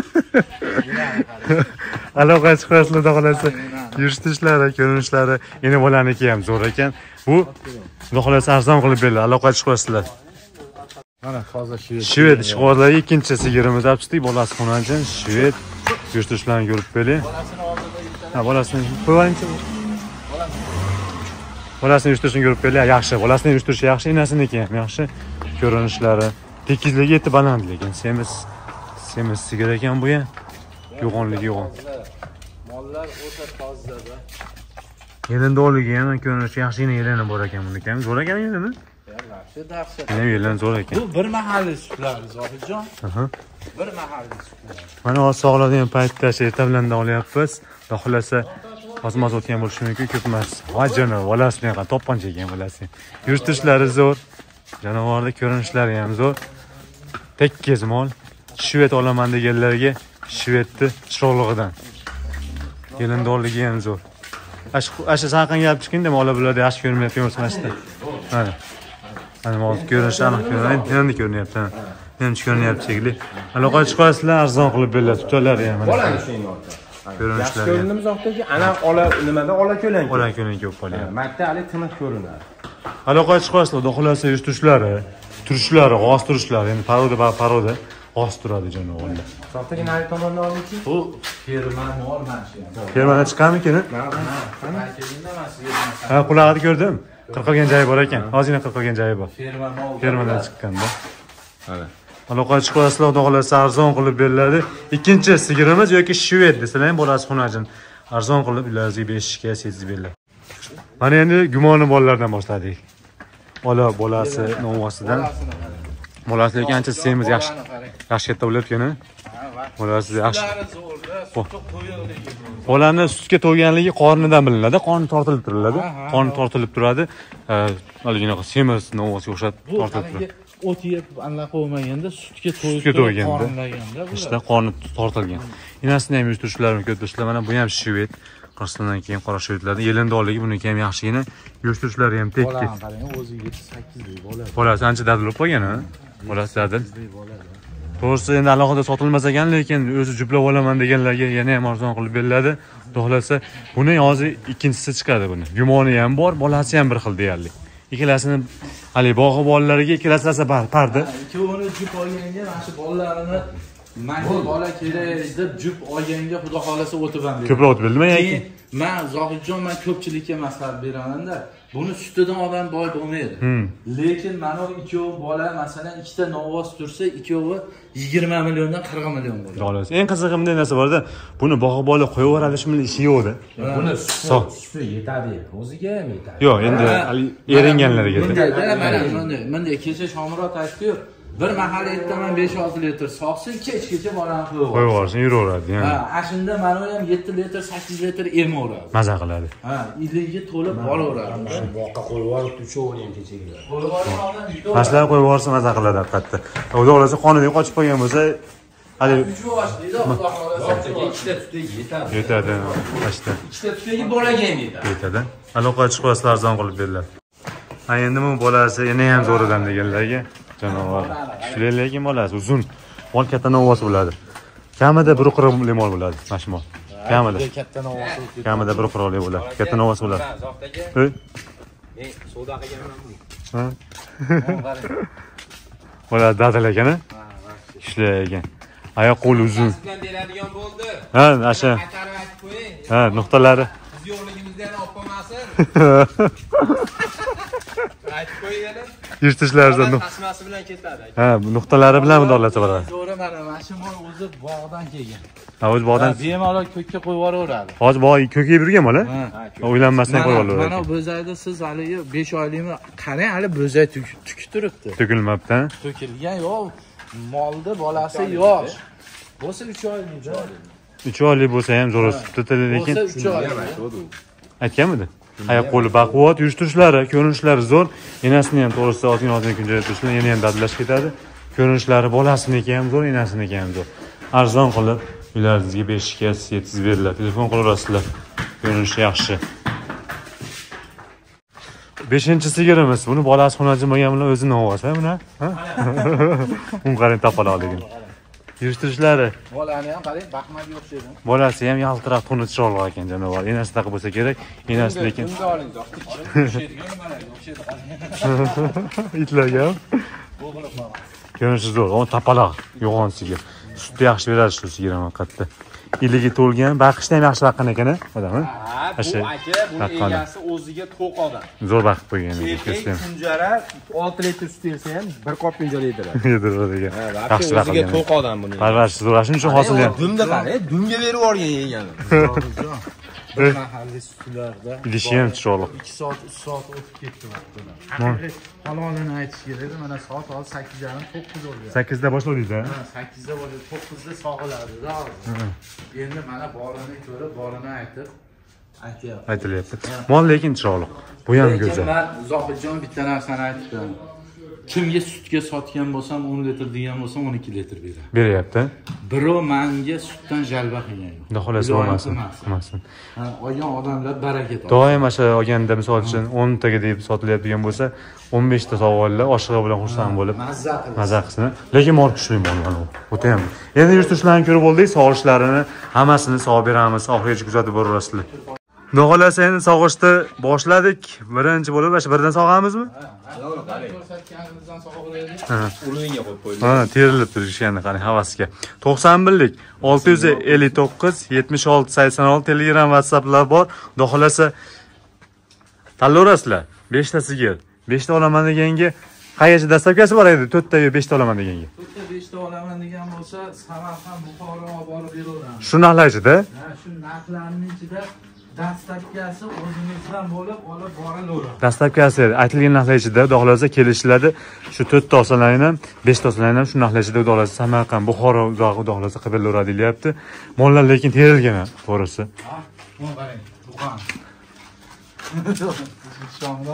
Aloqa chiqasizlar, xudo xolasa. Yurishtishlari, ko'rinishlari, endi bolaniki ham zo'r ekan. Bu xudo xolasa arzon qilib beriladi. Aloqa chiqasizlar. Mana hozir shved. Shved ishqibozlar ikkinchi sigirimiz olib chiqdik. Bolasi xonanjin, shved. Yurishtishlarini ko'rib beling. Ha, bolasini qo'yaymi? Bolasini yurishtirishini ko'rib beling. Yaxshi, bolasini yurishtirishi yaxshi, enasiniki ham yaxshi. Ko'rinishlari, tekizligi yetib baland lekin semiz semiz sigir ekan bu ham. Yo'g'onligi yo'g'on. Mollar o'ta tozada. Yelindorligi ham ko'rinishi yaxshigina yelini bor ekan buniki ham. Zo'r ekan yelini. Yaxshi, dahshat. Yana yelini zo'r ekan. Bu bir mahalliy sutlar, Zohidjon. Aha. Bir mahalliy sutlar. Mana hozir sog'ladigan paytda shu ertablanda olyapmiz. Xudo xolasa ozmoz o'tgan bo'lishi mumkin, ko'p emas. Vajini, bolasini ham to'pponcha ekan bolasi. Yurishtishlari zo'r. Janovorda ko'rinishlari ham zo'r. Tekkiz mol. Shved olaman deganlarga shvedni chiroqlig'idan. Yelindorligi ham zo'r. Ash ash saqin gap chiqindi, mola bularda yaxshi ko'rinmayotgan bo'lsa mashda. Mana. Ana hozir ko'rinishi aniq ko'rinadi. Endi ko'rinyapti. Endi ko'rinyapti shekilli. Aloqa chiqasizlar, arzon qilib beriladi. Tutalari ham mana. Bolani shuning ortida. Ko'rinishlari. Ko'rinimiz oqdagi ana ola nimada ola ko'lan. Ola ko'lan ko'p qolyapti. Makta hali tiniq ko'rinadi. Aloqa chiqasizlar, xudo xolasa yurishtishlari, turishlari, g'oz turishlari, endi paroda va paroda g'oz turadi janovorlar. Soxtagi nari tomondan olingchi. Bu ferma mol mana shu. Fermana chiqamikin? Ha, qulog'ini ko'rdim. Qirqilgan joyi bor ekan. Hozirgina qirqilgan joyi bor. Ferma mol. Fermadan chiqqanda. Mana. Aloqa chiqasizlar, xudo xolasa arzon qilib beriladi. Ikkinchi sigirimiz yoki shved desalar ham bolasi xonajin. Arzon qilib ularga beshga yetkazib beriladi. Mana endi gumoni bolalardan boshladik. Bola bolasi novosidan. Bolasi lekin ancha semiz yaxshi. Yaxshi katta bo'layotgan-a? Bolasi yaxshi. Bolani sutga to'yganligi qornidan bilinadi. Qorni tortilib turiladi. Qorni tortilib turadi. Haligina semiz novosiga o'xshab tortilib turadi. O't yeb anaqa bo'lmaganda sutga to'yib to'yganda. qornlaganda bular. Ishda qorni tortilgan. Enasini ham yurishtirishlarini ko'ribsizlar. Mana bu ham shved. Qirg'izistondan keyin qora shvedlarning yelindorligi buniki ham yaxshigina. Yurishtirishlari ham tekis. Bolani qarang, o'zi yetti sakkizlik bola. Bolasi ancha dadil bo'lgan-a? Bolasi dadil. To'g'risi endi alohida sotilmas ekan, lekin o'zi juplab olaman deganlarga yana ham arzon qilib beriladi. Xohlasa buni hozir ikkinchisi chiqadi buni. Gumoni ham bor, bolasi ham bir xil deyarli. Ikkalasini hali bog'i bolalariga ikkalasi parda. Ikkovini jup olganga mana shu bolalarini mana bola kerak deb jup olganga xudo xolasa o'tib ham beradi. Ko'proq o'tib bildimi? Keyin men Zohidjon men ko'pchilikka maslahat beraman-da, buni sutidan odam boy bo'lmaydi. Lekin mana bu ikkovi bola masalan ikkita novoz tursa, ikkovi yigirma milliondan qirq million bo'ladi. Xolos. Eng qizig'i bunday narsa bor-da, buni bog'i bola qo'yaverishmi ishi yo'q-da. Buni suti yetadi, o'ziga ham yetadi. Yo'q, endi eringanlarga. Bunday, mana bunday, bunday kecha Shomurat aytdi-yu, Bir mahal aytaman besh olti litr soqsin, kechgacha bolam qo'yib qo'yib yuborsin, yuraveradi. Ha, ashunda mana ham yetti litr, sakkiz litr emaveradi. Maza qiladi. Ha, iligiga to'lib bolaveradi. Boqqa qo'yib yuborib, uchovini ham kechaga. Qo'yib yuborib, Mashlar qo'yib yuborsa maza qiladi haqiqatda. Xudo xolasa qonidan qochib qolgan bo'lsa, hali uch boshlaydi, Xudo xolasa ikkita tutga yetadi. yetadi. Mashta. ikkita tutga bolaga ham yetadi. Yetadi. Aloqa chiqmaslar arzon qilib beriladi. Ha, endi bu bolasi yana ham zo'ridan deganlarga janovar. Kuchli lekin bolasi uzun. Mol katta novosi bo'ladi. Kamida bir qirq mol bo'ladi, mashmol. Kamida. Katta novosi. Kamida bir qirqlik bo'ladi. Katta novosi bo'ladi. Ey, Men savdo qilganman bu. ha. Bo'ladi dadil ekan-a? Kuchli ekan. Oyoq qo'li uzun. bilan beradigan bo'ldi. Ha, asha. Qaytarib aytib qo'ying. Ha, nuqtalari. Biz yo'qligimizdan olib qolmasin. Aytib qo'ying yana. Yirtishlardan. Tasmasi bilan ketadi. Ha, nuqtalari bilan mudolasa bo'ladi. Zo'ri mana mashmol o'zi bog'dan kelgan. Ha, o'z bog'dan. Bemalol ko'kka qo'yib yuboraveradi. Hozir bog' ko'kayib yurgan bola. O'ylanmasdan qo'yib Mana olaveradi. bo'zayda siz haligi besh oylikmi? Qarang, hali bo'zay tuki turibdi. To'kilmabdi. To'kilgan yo'q. Molda bolasi yosh. Bo'lsa uch oylikda. uch oylik bo'lsa ham zo'r o'sibdi, lekin Bo'lsa uch oylik. aytganmidi? Oyoq qo'li baquvvat, yurish-turishlari, ko'rinishlari zo'r. Enasini ham to'g'risi ozgina-ozgina kunjaytirishlar, yana ham dadlash ketadi. Ko'rinishlari bolasiniki ham zo'r, enasiniki ham zo'r. Arzon qilib uylaringizga beshga yetkazib beriladi. Telefon qilaverasizlar. Ko'rinishi yaxshi. beshinchi sigirimiz. Buni bolasi xonajim bo'lgan bilan o'zi novoz, ha buni? Ha? Un qarang topaloqligini. Yurish-turishlari. Bolani ham qarang, baxmaga o'xshaydi. Bolasi ham yaltiroq to'ni chiroqli ekan janovar. Enasi taqib bo'lsa kerak. Enasi lekin Bunda oling, o'xshaydigan mana, o'xshaydi. itlarga ham ko'rinishi zo'r. O tapaloq, yo'g'on sigir. Sutni yaxshi beradi shu sigir ham haqiqatda. Iligi to'lgan, baqishda ham yaxshi baqqan ekan-a, odam-a? Ha, bu aka, buni egasi o'ziga to'q odam. Zo'r baqib qo'ygan ekan. Erkak kunjara olti litr sut bersa ham bir qop kunjara yediradi. Yediradi ekan. Yaxshi o'ziga to'q odam buni. Parvarish zo'r, shuning uchun hosil ham. Dumda qara, dumga berib yuborgan yegani. Bir mahalliy sutlarda Idishi ham chiroqli. ikki soat, uch soat o'tib ketdi vaqtida. Haqiqiy halolini aytish kerak. Mana soat hozir sakkiz yarim to'qqiz bo'lgan. sakkizda boshladingiz, ha? Ha, sakkizda bo'ldi, to'qqizda sog'iladi-da hozir. Endi mana borini ko'rib, borini aytib aytyapti. Aytilyapti. Mol lekin chiroqli. Bu ham go'zal. Men Zohidjon bitta narsani aytdim. Kimga sutga sotgan bo'lsam o'n litr degan bo'lsam o'n ikki litr beradi. Beryapti. Birov menga sutdan jalba qilgan yo'q. Xudo xolasa bo'lmasin. Bo'lmasin. Ha, olgan odamlar baraka topadi. Doim o'sha olganda misol uchun o'n taga deb sotilayotgan bo'lsa, o'n besh ta sog'ollar oshig'i bilan xursand bo'lib Mazza qiladi. maza qilsin. Lekin mol kuchli mol mana bu. O'ta ham. Endi yurish-turishlarini ko'rib oldik, sog'ishlarini hammasini sog'ib beramiz, oxirigacha kuzatib boraverasizlar. Xudo xolasa endi sog'ishni boshladik. Birinchi bo'lib o'sha birdan sog'amizmi? Ko'rsatganimizdan sog'iladi. Uliga qo'yib qo'ydik. Ha, terilib turishgani qarang havasga. to'qson birlik olti yuz ellik to'qqiz yetmish olti sakson olti Telegram, WhatsApplar bor. Xudo xolasa tanlayverasizlar. besh ta sigir. besh ta olaman deganga qayercha dastlabkasi bor edi? to'rt ta yo besh ta olaman deganga. to'rt ta besh ta olaman degan bo'lsa, Samarqand, Buxoro olib borib beraveramiz. Shu narxlarda? Ha, shu narxlarning ichida dastlabkasi o'zimizdan bo'lib olib borilaveradi. Dastlabkasi aytilgan narxlar ichida Xudo xolasa kelishiladi. Shu to'rt ta olsalarni ham, besh ta olsalarni ham shu narxlar ichida Xudo xolasa Samarqand, Buxoro uzoq Xudo xolasa qilib beraveradi deyapti. Mollar lekin terilgan, to'g'risi. Ha, mana qarang, Buxan. Shomda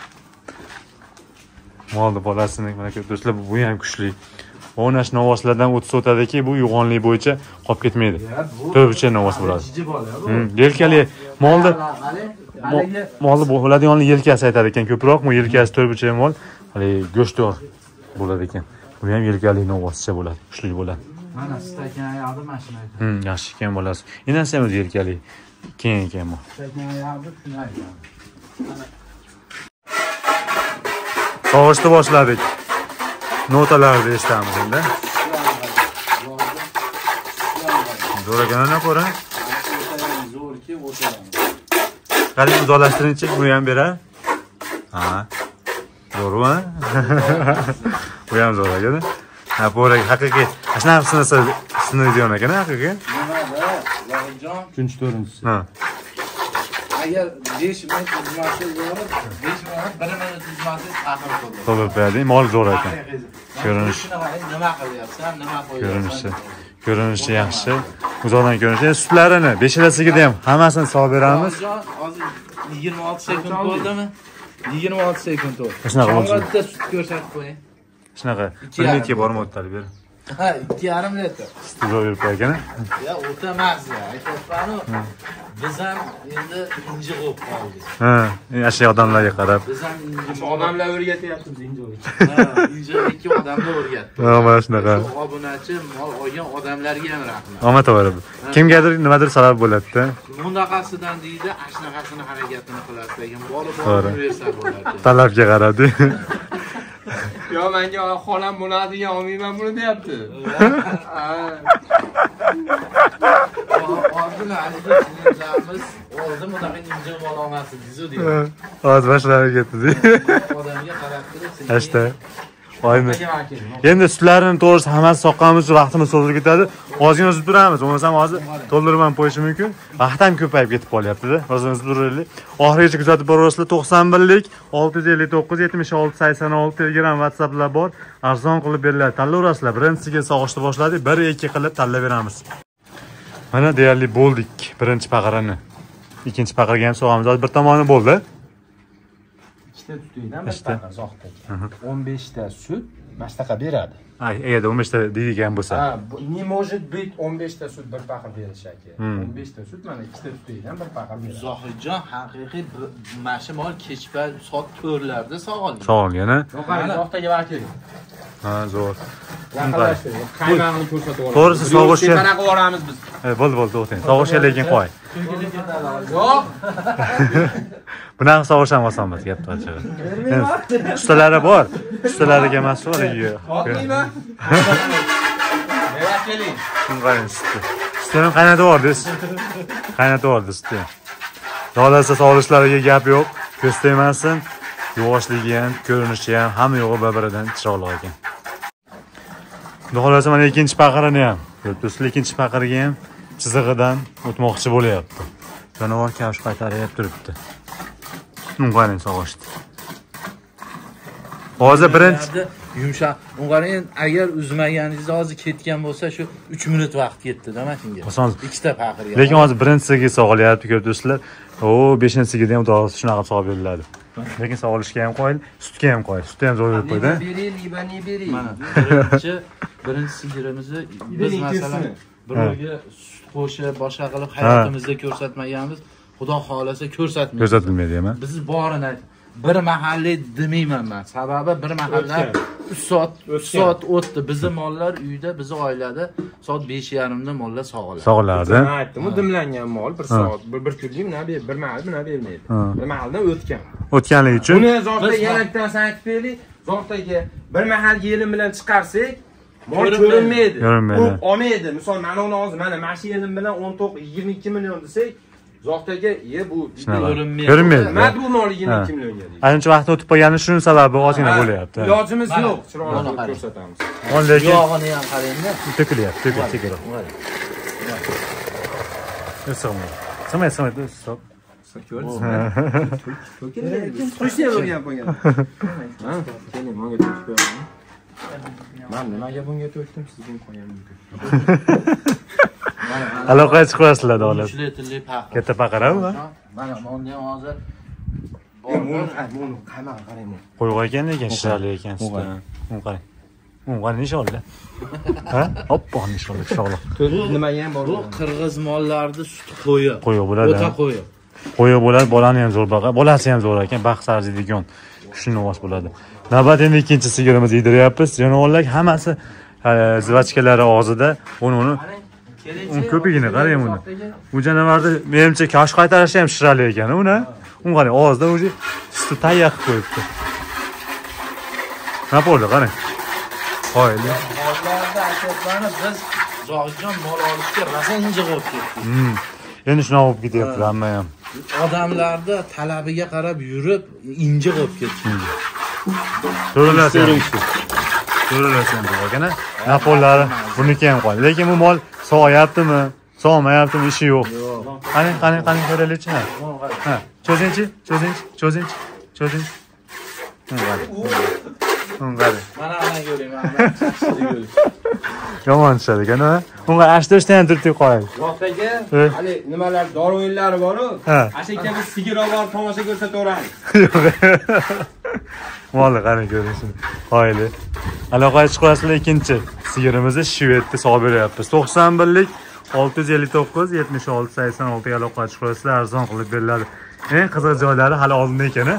Molni bolasini mana ko'rib do'stlar, bu ham kuchli. O'nash novoslardan o'tsa o'tadiki, bu yo'g'onlik bo'yicha qolib ketmaydi. To'rtcha novos bo'ladi. Yelkali molni molni bo'ladigan yelkasi aytadi ekan ko'proq, bu yelkasi to'rtcha mol, hali go'shtdor bo'ladi ekan. Bu ham yelkali novoscha bo'ladi, kuchli bo'ladi. mana stakan oyog'ida mashina aytadi. Hmm, yaxshi ekan bolasi. Enasi ham o'zi yelkali. Keng ekan bu. Stakan oyog'ida shuni aytadi. Sog'ishni boshladik. Notalarni eshitamiz endi. Zo'r ekan-a, ko'ra. Zo'rki, o'tiraman. Qarang, uzolashtiringchi, bu ham berar. Ha. Zo'rmi? Bu ham zo'r ekan. Ha, bo'rak haqiqiy. Ashnaqisini sinadigan ekan, haqiqiy. Nimada, Zohidjon? Uchinchi to'rtinchisi. Ha. agar besh minut uzmasi bo'lib, besh minut bir minut uzmasi taxir qildi. To'g'ri berdi. Mol zo'r ekan. Ko'rinish. Nima qilyapsan, nima qo'yyapsan? Ko'rinishi. Ko'rinishi yaxshi. Uzoqdan ko'rinishi. Sutlarini beshalasiga ham hammasini solib beramiz. Hozir yigirma olti sekund bo'ldimi? yigirma olti sekund bo'ldi. Shunaqa bo'lsa. Bitta sut ko'rsatib qo'ying. Shunaqa. bir minutga borib o'tadi ber. Ha, ikki yarim litr. Sut berib qo'ygan. Ya, o'ta mazza. Aytayapman-ku. Biz ham endi inji bo'lib qoldik. Ha, yaxshi odamlarga qarab. Biz ham inji Odamlar o'rgatyapmiz injolik. Ha, injilikka odamlar o'rgatdi. Ha, mana shunaqa. Obunachi, mol olgan odamlarga ham rahmat. Omad to'g'ri. Kimgadir nimadir sabab bo'ladi-da. Bunaqasidan deydi, ashnaqasini harakatini qiladi degan bola-bola versa bo'ladi. Talabga qaradi. Yo, menga xolam bo'ladigan olmayman buni deyapti. Oldin haligi oldin bunaqa inji mol olmasin deydi. Hozir boshlab ketdi. Odamga qarab turib, Hashta. Oymi. Endi sutlarini to'g'risi hammasi soqqanimiz uchun vaqtimiz cho'zilib ketadi. Ozgina uzib turamiz. Bo'lmasam hozir to'ldirib ham qo'yishim mumkin. Vaqt ham ko'payib ketib qolyapti-da. Hozir uzib turaylik. Oxirigacha kuzatib boraverasizlar. to'qson birlik olti yuz ellik to'qqiz yetmish olti sakson olti Telegram, WhatsApplar bor. Arzon qilib beriladi. Tanlayverasizlar. Birinchisiga sog'ishni boshladik. bir ikki qilib tanlab beramiz. Mana deyarli bo'ldik birinchi paqarini. Ikkinchi paqirga ham sog'amiz. Hozir bir tomoni bo'ldi. Ikkita tutaydan bir paqir zoqda. o'n besh ta sut mana shunaqa beradi. Ay, agarda o'n besh ta deydigan bo'lsa. Ha, не может быть o'n besh ta sut bir paqir berish aka. o'n besh ta sut mana ikkita tutaydan bir paqir beradi. Zohidjon haqiqiy mashi mol kechpa soat to'rtlarda sog'ilgan. Sog'ilgan, ha? Yo'qani zoqdaga bor keling. Ha, zo'r. Yaqinlashtiring. Qaymog'ini ko'rsatib yuboramiz. To'g'risi sog'ish. Mana qilib biz. Ha, bo'ldi, bo'ldi, to'xtang. Sog'ishga lekin qo'y. Yo'q. Bunaqa sog'ish ham oson emas, gap ochig'i. Ustalari bor. Ustalariga emas, o'liga. Olmayman. Nega keling? Qarang, sutni. Sutni qaynatib yubordiz. Qaynatib yubordiz sutni. Xolasa sog'ishlariga gap yo'q. Ko'z tegmasin. Yuvoshligi ham, ko'rinishi ham hamma yo'g'i bir-biridan chiroyli ekan. Xolasa mana ikkinchi paqirini ham. Do'stlar, ikkinchi paqirga ham chizig'idan o'tmoqchi bo'lyapti. Jonivor kavsh qaytarib turibdi. Qarang, sog'ishdi. Hozir birinchi yumshoq. Qarang, agar uzmaganingiz hozir ketgan bo'lsa, shu uch minut vaqt ketdi-da mashinaga. Oson. Ikkita paqirga. Lekin hozir birinchisiga sog'ilyapti, ko'rdingizlar. O, beshinchisiga ham to'g'risi shunaqa sog'ib beriladi. Lekin sog'ilishga ham qo'yil, sutga ham qo'yil. Sutni ham zo'r berib qo'ydi. Beri, beri. Mana birinchi birinchi sigirimizni biz masalan birovga sut qo'shib, boshqa qilib hayotimizda ko'rsatmaganmiz. Xudo xolasa ko'rsatmaymiz. Ko'rsatilmaydi ham. Biz borini ayt. Bir mahalliy demayman men. Sababi bir mahalla uch soat uch soat o'tdi. Bizning mollar uyda, bizning oilada soat besh yarim da mollar sog'iladi. Sog'iladi. Men aytdim, u dimlangan mol bir soat, bir bir kunlik nima ber, bir mahal nima bermaydi. Bir mahaldan o'tgan. O'tganligi uchun Buni zoqda yana bittasi aytib beraylik. Zoqdagi bir mahal yelim bilan chiqarsak, mol ko'rinmaydi. U olmaydi. Misol mana uni hozir mana mashi yelim bilan o'n to'qqiz yigirma ikki million desak, zoqdaga ye bu ko'rinmaydi. Ko'rinmaydi. Mana bu mol yigirma ikki millionga deydi. Ancha vaqt o'tib qolgani shuning sababi ozgina bo'lyapti. Ilojimiz yo'q, chiroyli ko'rsatamiz. O'n lekin yog'ini ham qarang-da. to'kilyapti, to'kilib ketadi. Sig'maydi. Sig'maydi, sig'maydi, stop. To'kilmaydi. Xushni o'rganib qo'ygan. Ha, keling, menga to'kib qo'ying. Men nimaga bunga to'kdim, sizga qo'yaman. Aloqaga chiqasizlar davlat. uch litrli paqir. Katta paqirami? Mana bunga ham hozir Buni qaymoq qarang. Qo'yib ekan lekin shirali ekan sutdan. Uni qarang. Uni qarang nishonli. Ha? Hoppa, nishonli chiroyli. Nimaga ham bor? Bu qirg'iz mollarida sut qo'yib. Qo'yib bo'ladi. O'ta qo'yib. Qo'yib bo'ladi, bolani ham zo'r baqa, bolasi ham zo'r ekan, baxt arziydigan. Shuni vos bo'ladi. Navbat endi ikkinchi sigirimiz yediryapmiz. Jonivorlar hammasi zvachkalari og'zida. Uni uni Un ko'pigina qarang uni. Bu jonivorda menimcha kavsh qaytarishi ham shirali ekan, uni. Un qarang, og'zida o'zi sutni tayyor qilib qo'yibdi. Nima bo'ldi, qarang. Qo'ydi. Mollarda aytayotgani biz Zohidjon mol olishga rosa injiq bo'lib ketdik. Hmm. Endi shunaqa bo'lib ketyapti hamma ham. Odamlarda talabiga qarab yurib injiq bo'lib ketdik. So'ralasam. So'ralasam bo'lgana. Napollari buniki ham qo'ydi. Lekin bu mol sog'ayaptimi, Sog'mayaptimi, ishi yo'q. Yo'q. Qani, qani, qani ko'raylikchi. Ha. Ha, cho'zingchi, cho'zingchi, cho'zingchi, cho'zingchi. Qani. Qani. Mana ana ko'ring, mana chaqishni ko'ring. Yomon tushadi ekan-a. Unga ashtoshdan turtib qo'yaylik. Yo'qdagi hali nimalar dori o'yinlari bor-ku. Ashaka biz sigirlar tomosha ko'rsataveramiz. Molli qani ko'rishsin. Qo'yli. Aloqaga chiqasizlar ikkinchi sigirimizni Shvedda sog'ib beryapmiz. to'qson birlik olti yuz ellik to'qqiz yetmish olti sakson olti ga aloqaga chiqasizlar, arzon qilib beriladi. Eng qiziq joylari hali oldinda ekan-a.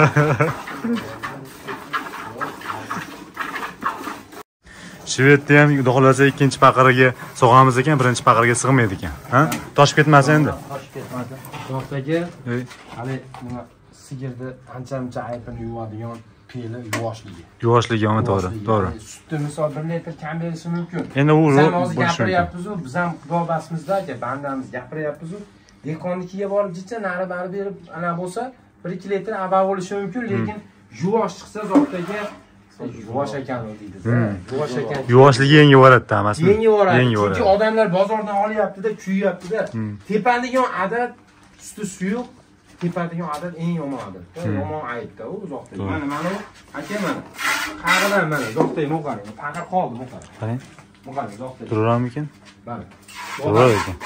Shvedda ham xudo xolasa ikkinchi paqiriga sog'amiz ekan, birinchi paqiriga sig'maydi ekan. Ha? Toshib ketmasa endi. Toshib ketmadi. Yo'qdagi hali nima sigirni ancha-muncha aytini yuvadigan peli yuvoshligi. Yuvoshligi ham to'g'ri, to'g'ri. Sutni misol bir litr kam berishi mumkin. Endi u biz ham hozir gapiryapmiz-ku, biz ham xudobasimizda aka, bandamiz gapiryapmiz-ku. Dehqonnikiga borib jicha nari bari berib ana bo'lsa bir ikki litr ava bo'lishi mumkin, lekin yuvosh chiqsa zotdagi yuvosh ekan deydi. Yuvosh ekan. Yuvoshligi yengi boradi, hammasi. Yengi boradi. Chunki odamlar bozordan olyapti-da, kuyapti-da. Tepadigan adad suti suyuq, tepadigan adad eng yomon adad. Yomon aytda u uzoqdagi. Mana mana aka mana. Qag'idan mana uzoqdagi mo'qaring. Paqir qoldi mo'qaring. Qarang. Mo'qaring uzoqdagi. Turarmikan? Mana. Turar ekan.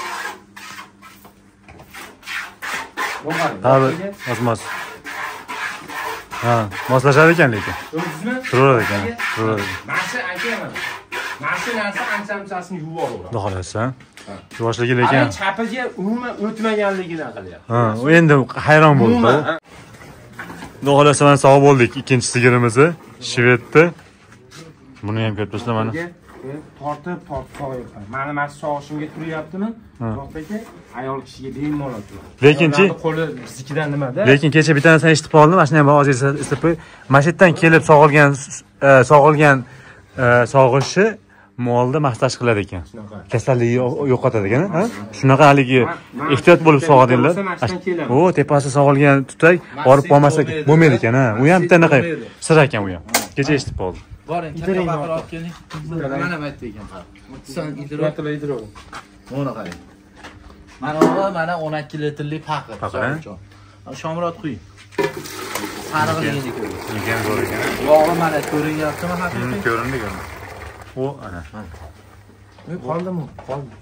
Mo'qaring. Ha, osmos. Ha, moslashar ekan lekin. O'zizmi? Turar ekan. Turar. Mashina aka mana. Mashina narsa ancha-munchasini yuboradi. Xudo xolasa. Yuvoshligi lekin. Chapiga umuman o'tmaganligidan qilyapti. Ha, u endi hayron bo'ldi. Xudo xolasa mana sog' bo'ldik ikkinchi sigirimizni Shvedda. Buni ham ko'rib turibsizlar mana. Tortib, tortib sog'yapman. Mani mana sog'ishimga turyaptimi? Zo'qdagi ayol kishiga bemalol turadi. Lekinchi qo'li biznikidan nimada? Lekin kecha bitta narsani eshitib qoldim. Mana shunday oz eslab qo'y. Mana shu yerdan kelib sog'ilgan sog'ilgan sog'ishi molda maslash qiladi ekan. Kasallikni yo'qotadi ekan, ha? Shunaqa haligi ehtiyot bo'lib sog'adinglar. O, tepasi sog'ilgan tutak borib qolmasa bo'lmaydi ekan, ha. U ham bitta naqa sir ekan u ham. Kecha eshitib qoldim. Boring, katta paqir olib keling. Mana bu yerda ekan paqir. Sen idrok. idrok. Mana qarang. Mana bu mana o'n ikki litrlik paqir. Shomurod quy. Sariqligini ko'ring. Ekan zo'r ekan. Yog'i mana ko'rinyaptimi haqiqiy? Ko'rindi, ko'rindi. O, ana. Qoldimi? Qoldi.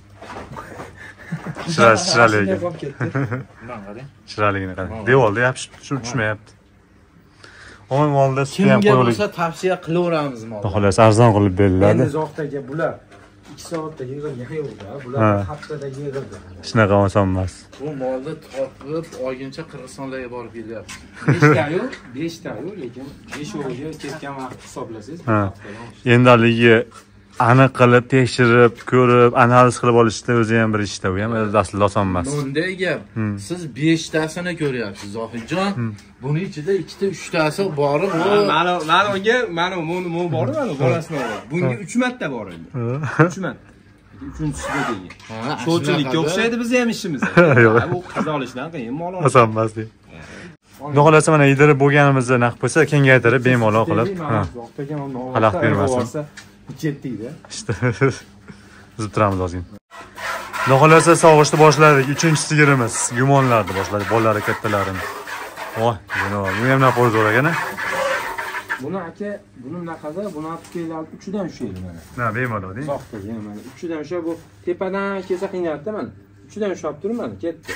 Shirali, shirali ekan. Qolib ketdi. Mana qarang. Shiraligini qarang. Devolda yopishib tushmayapti. O'ng molda suti ham Kimga qo'yilgan. bo'lsa tavsiya qilaveramiz molda. Xolos arzon qilib beriladi. Endi zoqdagi bular ikki soatda yig'ilgan yo'q-da. Bular haftada yig'ildi. Shunaqa oson emas. Bu molni topib olguncha Qirg'izistonga borib kelyapti. besh ta yo'q, besh ta yo'q, lekin besh o'g'ilga ketgan vaqt hisoblasangiz. Endi haligi aniq qilib, tekshirib, ko'rib, analiz qilib olishda o'zi ham bir ishda, u ham aslida oson emas. Bunday gap. Siz besh tasini ko'ryapsiz, Zohidjon. Buning ichida ikkita, uchtasi bor. Mana mana unga mana bu bor, mana bolasini bor. Bunga uch marta bor endi. uch marta. Uchinchisiga deydi. Shunchalik o'xshaydi biz ham ishimiz. Bu qazo olishdan qiyin mol olish. Oson emas deb. Xudo xolasa mana yedirib bo'lganimizni naq bo'lsa, kengaytirib bemalol qilib, ha. Xalaq bermasin. Jetdiyda. İşte zib turamiz ozgina. Xudo xolasa sog'ishni boshladik. uchinchi sigirimiz gumonlarni boshladik, bolalari kattalarini. Voy, bu ham naqor zo'r ekan-a. Buni aka, buni naqada, buni tutkaylar uchidan ushlaydi mana. Ha, bemalol deng. Soxtaga mana uchidan ushlab bu tepadan kelsa qiynaladi mana. Uchidan ushlab turmadi, ketdi.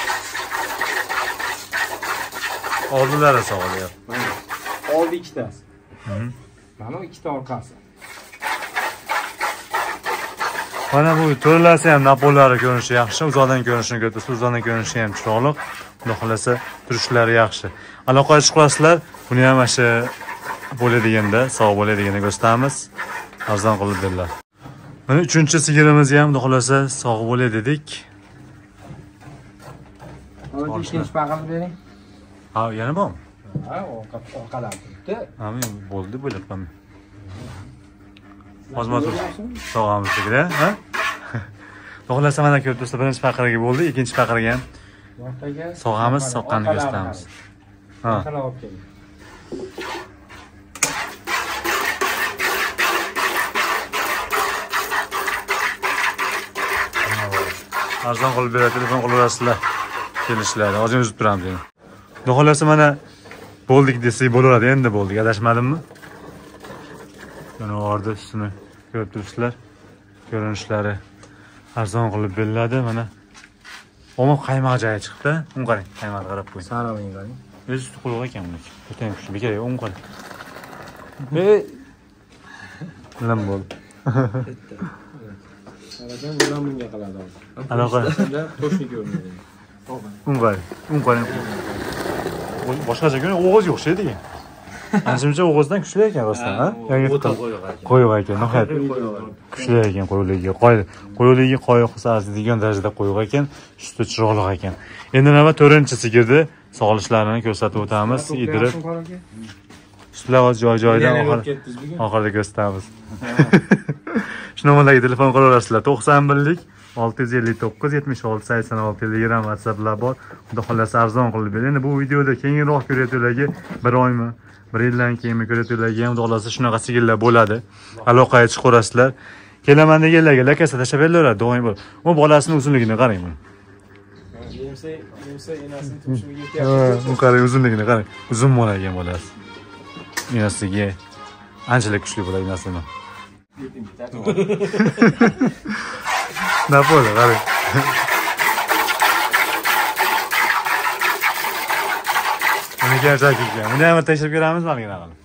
Oldilari sog'ilyapti. Mana. Oldi ikkitasi. Mana ikkita orqasi. Mana bu to'rlasi ham napollari ko'rinishi yaxshi, uzoqdan ko'rinishini ko'rasiz, uzoqdan ko'rinishi ham chiroyli. Xudo xolasa turishlari yaxshi. Aloqaga chiqasizlar, buni ham mana shu bo'ladiganda, sog' bo'ladiganda ko'rsatamiz. Arzon qilib berlar. Mana uchinchi sigirimizni ham xudo xolasa sog' bo'ladi dedik. Hozir ikkinchi paqirni bering. Ha, yana bormi? Ha, orqadan turibdi. Ha, men bo'ldi bo'lyapman. Ozmoz sog'amizligida, ha? Xohlasa mana ko'rib tursa, birinchi paqirga bo'ldi, ikkinchi paqirga ham sog'amiz, soqqanni ko'rsatamiz. Ha. arzon qilib beradi, telefon qilaverasizlar. Kelishlari. Hozir uzib turamiz endi. Xudo xolasa mana bo'ldik desak bo'laveradi, endi bo'ldik. Adashmadimmi? Mana orda ustini ko'rib turibsizlar. Ko'rinishlari arzon qilib beriladi. Mana Omon qaymoq joyi chiqdi. Uni qarang, qaymoqni qarab qo'ying. Saraving qarang. O'zi qo'yib ekan buni. O'tang kuchli bekar, uni qarang. Ey! Lam bo'ldi. Qarasam, bular bunga qiladi hozir. Anaqa. To'shni ko'rmaydi. Uni qarang, uni qarang. Boshqacha ko'ring, o'g'iz yo'q shey degan. Anchimcha o'g'izdan kuchli ekan rostdan, ha? Yangi qo'yoq ekan, nihoyat. Kuchli ekan qo'yoqligi. Qo'yoqligi qo'yoq qilsa arziydigan darajada qo'yoq ekan, suti chiroqli ekan. Endi navbat to'rtinchi sigirni sog'ilishlarini ko'rsatib o'tamiz, yedirib. Sutlar joy-joyidan oxirida ko'rsatamiz. Shu nomerlarga telefon qilaverasizlar. to'qson birlik olti yuz ellik to'qqiz yetmish olti sakson olti Telegram WhatsApplar bor. Xudo xolasa arzon qilib bering. Endi bu videoda keyinroq ko'rayotganlarga bir oymi, bir yildan keyinmi ko'rayotganlarga ham xudo xolasa shunaqa sigirlar bo'ladi. Aloqaga chiqaverasizlar. Kelaman deganlarga lakasa tashlab beraveradi, doim bor. U bolasini uzunligini qarang buni. Yemsa, yemsa enasini tumshumiga yetyapti. Bu qarang uzunligini qarang. Uzun bo'lagan bolasi. Enasiga anchalik kuchli bo'ladi enasini. Napoli, qarang. Buni kelajak ekan. Buni ham tekshirib ko'ramiz mana qilib.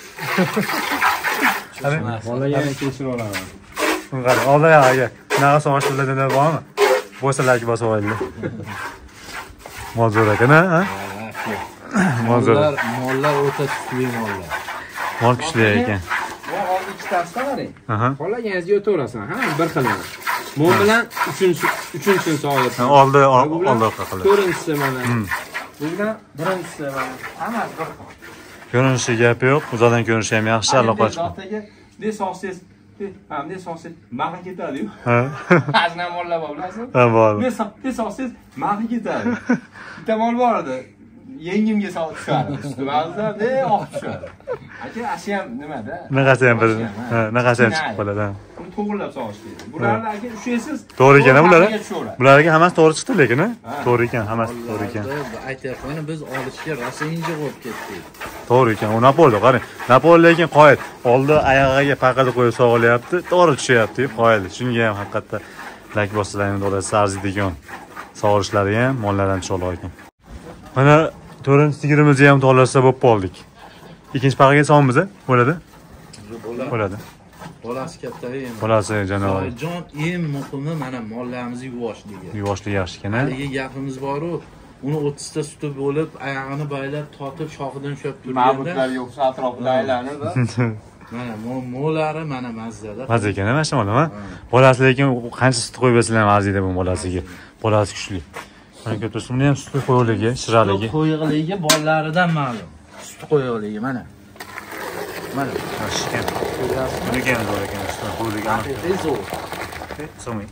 Qarang. Bolaga tekshirib olaman. Buni qarang, oldayog'iga bunaqa so'rashtiradilar bormi? Bo'lsalarki bosib olaylik. Mozor ekan, ha? Mozor. Mollar, mollar o'ta kuchli mollar. Mol kuchli ekan. Bu hozir ikkitasi qarang. Aha. Qolagingizni yo'taverasizlar, hamma bir xil. Mol bilan uchinchi uchinchisini sog'ayapman. Oldi, oldi orqa qilib. To'rtinchisi mana. Bu bilan birinchisi mana. Hammasi bir xil. Ko'rinishi gapi yo'q, uzoqdan ko'rinishi ham yaxshi, aloqa chiqdi. Zotaga ne sog'siz, ham ne sog'siz, mag'i ketadi-yu. Ha. Azna mollar bor, bilasizmi? Ha, bor. Ne sog'siz, mag'i ketadi. Bitta mol bor edi. Yengimga solib tushadi. Ustimizda ne oqib tushadi. Aka, ashi ham nimada? Naqasi ham bir, ha, naqasi ham chiqib qoladi. Buni to'g'rilab sog'ish kerak. Bularni aka ushaysiz. To'g'ri ekan bular. Bularga hammasi to'g'ri chiqdi lekin, ha? To'g'ri ekan, hammasi to'g'ri ekan. Aytayapman, biz olishga rosa injiq bo'lib ketdik. To'g'ri ekan. U Napoli, qarang. Napoli lekin qoyil. Oldi oyog'iga paqada qo'yib sog'ilyapti, to'g'ri tushyapti, qoyil. Shunga ham haqiqatda lak bossalarning do'lasi arziydigan sog'ilishlari ham mollardan chiqib ekan. Mana to'rtinchi sigirimizni ham to'g'rilasa bo'lib qoldik. Ikkinchi paqaga solamiz, bo'ladi? Bo'ladi. Bolasi katta ham. Bolasi janob. Jon, eng muhimi mana mollarimiz yuvoshligi. Yuvoshligi yaxshi ekan, ha? Haligi gapimiz bor-ku, uni o'ttiz ta suti bo'lib, oyog'ini baylab tortib shoxidan ushlab turganda. Ma'budlar yo'qsa atrofida aylanib. Mana mo'lari mana mazzada. Mazza ekan, mana shu molam, ha? Bolasi lekin qancha sut qo'yib bersalar ham arziydi bu bolasiga. Bolasi kuchli. Mana ko'rasiz, buni ham sut qo'yiqligi, shiraligi. Qo'yiqligi bolalaridan ma'lum. Sut qo'yiqligi mana. Mana yaxshi ekan. Buni ham zo'r ekan, sut qo'yiqligi. Haqiqiy zo'r. So'ming.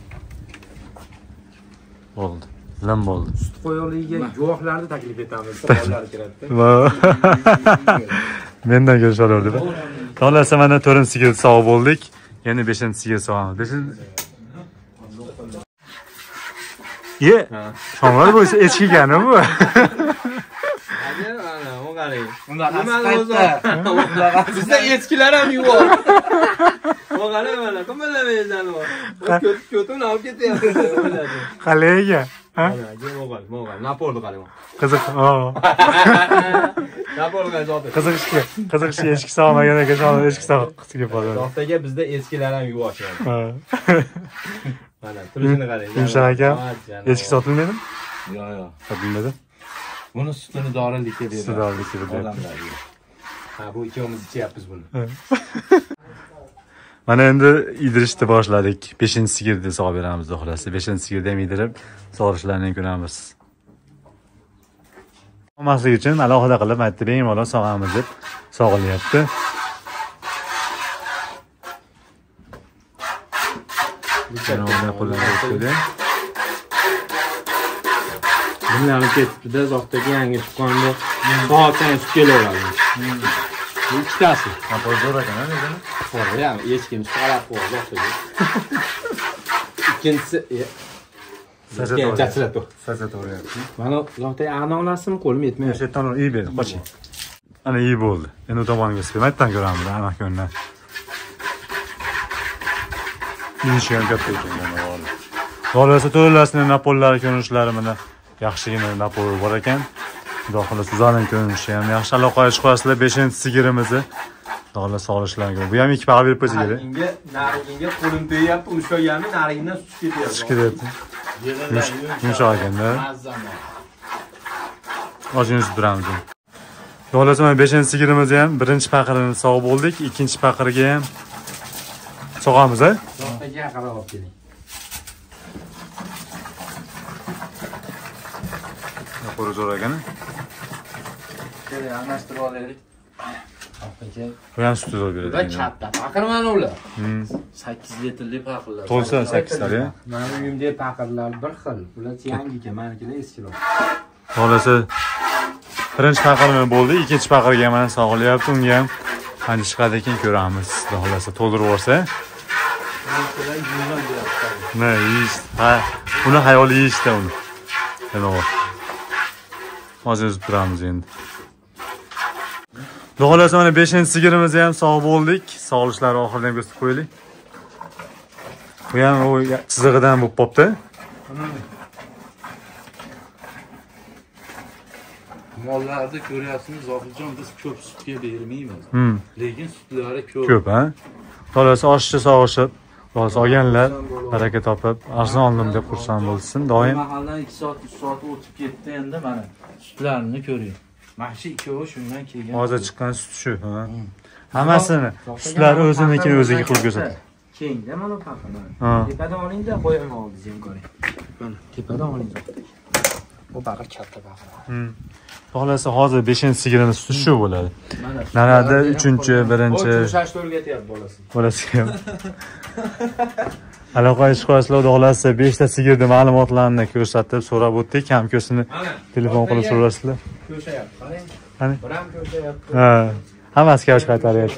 Bo'ldi. Lam bo'ldi. Sut qo'yiqligiga guvohlarni taklif etamiz. Savollar kiradi. Mendan ko'rishaverdi. Xolasa mana to'rtinchi sigir sog' bo'ldik. Yana beshinchi sigir sog'amiz. beshinchi Ye, shomlar bo'lsa echkigani bu. Hadi mana, o qarang. Unda qaytda. Bizda echkilar ham yuvoq. O qarang mana, qimirlamaysan u. Ko'tini olib ketyapti. Qalayga. Ha? Mana, mo'g'al, mo'g'al. Napolni qarang. Qiziq. Ha. Napolga zoti. Qiziq ishga, qiziq ishga echki sog'magan ekan, shomlar echki sog' qisiga qoldi. Zotaga bizda echkilar ham yuvoq. Ha. Mana, turishini qarang. Yumshoq ekan. Echki sotilmaydimi? Yo'q, yo'q. Sotilmaydi. Buni sutini dorilikka beradi. Sut dorilikka beradi. Ha, bu ikkovimiz ichyapmiz buni. Mana endi idirishni boshladik. beshinchi sigirni sog'ib beramiz, xohlasa. beshinchi sigirni ham idirib, sog'ishlarini ko'ramiz. Olmaslik uchun alohida qilib aytdi, bemalol sog'amiz deb sog'ilyapti. Bunlar olib ketibdi-da, zoqdagi yangi chiqqanda soatdan sut kelaveradi. Bu ikkitasi. Napol zo'r ekan, lekin. To'g'ri, ham echkimiz qarab qo'ydi zoqdagi. Ikkinchisi Jachilab tur. Sajat o'rayapti. Mana zo'tay anoqlasim qo'lim yetmayapti. Shayton iyi berdi, qoching. Ana iyi bo'ldi. Endi u tomoniga chiqib, aytdan ko'ramiz, aniq ko'rinadi. Inishi ham katta ekan mana vali. Xolasa to'rlasini napollari ko'rinishlari mana yaxshigina napol bor ekan. Xudo xohlasa uzaning ko'rinishi ham yaxshi. Aloqaga chiqasizlar beshinchi sigirimizni. Xudo xohlasa bu ham ikki paqa berib qo'ysa kerak. Nariginga, nariginga qo'lim tegayapti, ushlaganmi, narigindan sut ketyapti. Sut ketyapti. Yumshoq ekanda. Ojingiz turamiz. Xohlasa mana beshinchi sigirimizni ham birinchi paqirini sog'ib oldik, ikkinchi paqirga ham sog'amiz, a? Zo'taga qarab olib keling. Qo'ri zo'r ekan. Keling, almashtirib olaylik. Bu ham sut zo'r beradi. Va katta paqirman ular. sakkiz litrli paqirlar. To'lsa sakkiz tali. Mana uyimda paqirlar bir xil. Bular yangi ekan, menikilar eskiroq. Xolasa birinchi paqirni bo'ldi, ikkinchi paqirga mana sog'ilyapti. Unga ham qancha chiqadi ekan ko'ramiz. Xolasa to'ldirib olsa. Ne, yiyish. Ha, uni hayoli yeyishda uni. Nima bor? Hozir o'zib turamiz endi. Xudoxolasa mana beshinchi sigirimizni ham sog'ib oldik. Sog'lishlari oxirida ham ko'rsatib qo'yaylik. Bu ham u chizig'idan bo'lib qopti. Mollarni ko'ryapsizmi, Zohidjon, biz ko'p sutga bermaymiz. Hmm. Lekin sutlari ko'p. Ko'p, ha? Xudoxolasa oshchi sog'ishib, xudoxolasa olganlar baraka topib, arzon oldim deb xursand bo'lsin. Doim mahaldan ikki soat, uch soat o'tib ketdi endi mana sutlarini ko'ring. Mana shu ikkovi shundan kelgan. hozir chiqqan sut shu, ha. Hammasini sutlar o'zinikini o'ziga qilib ko'rsatadi. Kengda mana paqirlar. Ha. Tepadan olingda qo'yma oldiz ko'ring. Mana tepadan oling. Bu paqir katta paqir. Hmm. Xohlasa hozir beshinchi sigirimiz suti shu bo'ladi. Narada uchinchi, birinchi Shashni o'rgatyapti bolasi. bolasi ham. Aloqaga chiqasizlar, xohlasa beshta sigirni ma'lumotlarini ko'rsatib, so'rab o'tdik. Ham ko'sini telefon qilib so'rasizlar. Ko'shayapti, qarang. Qani? Bir ham ko'shayapti. Ha. Hammasi yosh qaytaryapti.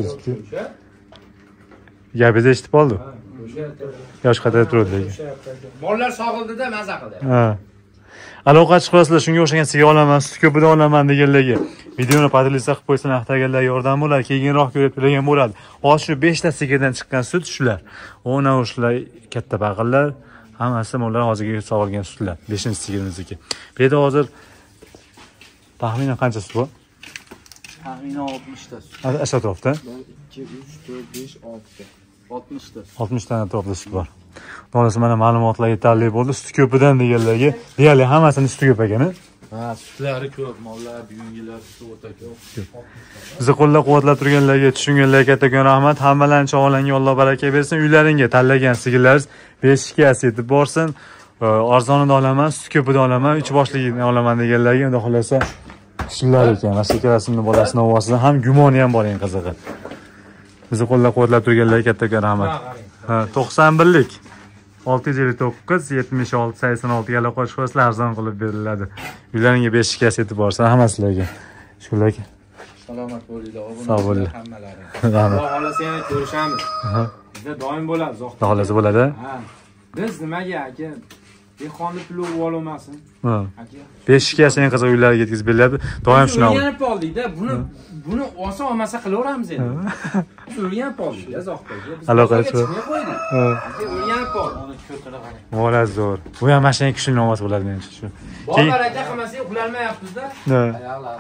Gapingizni eshitib oldim. Yosh qaytarib turadi. Mollar sog'ildida maza qildi. Ha. Aloqa chiqasizlar, shunga o'xshagan sigir olaman, sut ko'pida olaman deganlarga videoni podlista qilib qo'ysalar, xatarganlar yordam bo'ladi, keyinroq ko'rib turadigan bo'ladi. Hozir shu beshta sigirdan chiqqan sut shular. Ona o'shalar katta paqirlar, hammasi mollar hozirga sog'ilgan sutlar, beshinchi sigirimizniki. Bu yerda hozir taxminan qancha sut bor? Taxminan oltmish ta sut. Asha atrofda? ikki, uch, to'rt, besh, olti. oltmish ta. oltmish ta atrofda sut bor. Xohlasa mana ma'lumotlar yetarli bo'ldi. Sut ko'pidan deganlarga, deyarli hammasini suti ko'p ekan-a? Ha, sutlari ko'p, mollar, buyungilar suti o'ta ko'p. Bizni qo'llab-quvvatlab turganlarga, tushunganlarga kattakon rahmat. Hammalarning chog'langa Alloh baraka bersin. Uylaringga tanlagan sigirlaringiz beshikasi yetib borsin. Arzonida olaman, sut ko'pida olaman, uch boshligini olaman deganlarga, endi xohlasa shular ekan. Mashakarasini bolasini ovozida ham gumoni ham bor eng qizig'i. Bizni qo'llab-quvvatlab turganlarga kattakon rahmat. Ha, to'qson birlik olti yuz ellik to'qqiz yetmish olti sakson olti ga aloqa qilsanglar arzon qilib beriladi. Uylaringga beshikasi yetib borsa hammasizlarga. Shular ekan. Salomat bo'linglar, Sog' bo'linglar. hammalaring. Rahmat. Xudo xolasa yana ko'rishamiz. Bizda doim bo'ladi, zo'q. Xudo xolasa bo'ladi. Ha. Biz nimaga aka? Dehqonni puli ololmasin. Ha. Aka. Beshikasi eng qiziq uylarga yetkazib beriladi. Doim shunaqa. O'rganib oldik-da, buni buni oson olmasa qilaveramiz endi. Biz o'rganib oldik-da, zo'qdagi. Aloqa chiqib. Ha. Aka o'rganib oldik. Uni ko'tara qarang. Mo'raz zo'r. Bu ham mashina kuchli ovoz bo'ladi menimcha shu. Bolalar aka qilmasak uxlolmayapmiz-da. Ha. Ayollar.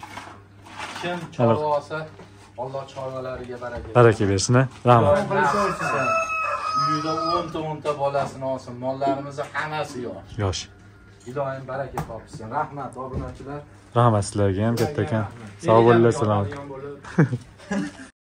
Kim chorva olsa, Alloh chorvalariga baraka bersin. Baraka bersin. Rahmat. Uyida o'nta o'nta bolasini olsin. Mollarimizni hammasi yosh. Yosh. Iloyim baraka topsin. Rahmat obunachilar. Rahmat sizlarga ham kattakon. Sog' bo'linglar, salomat.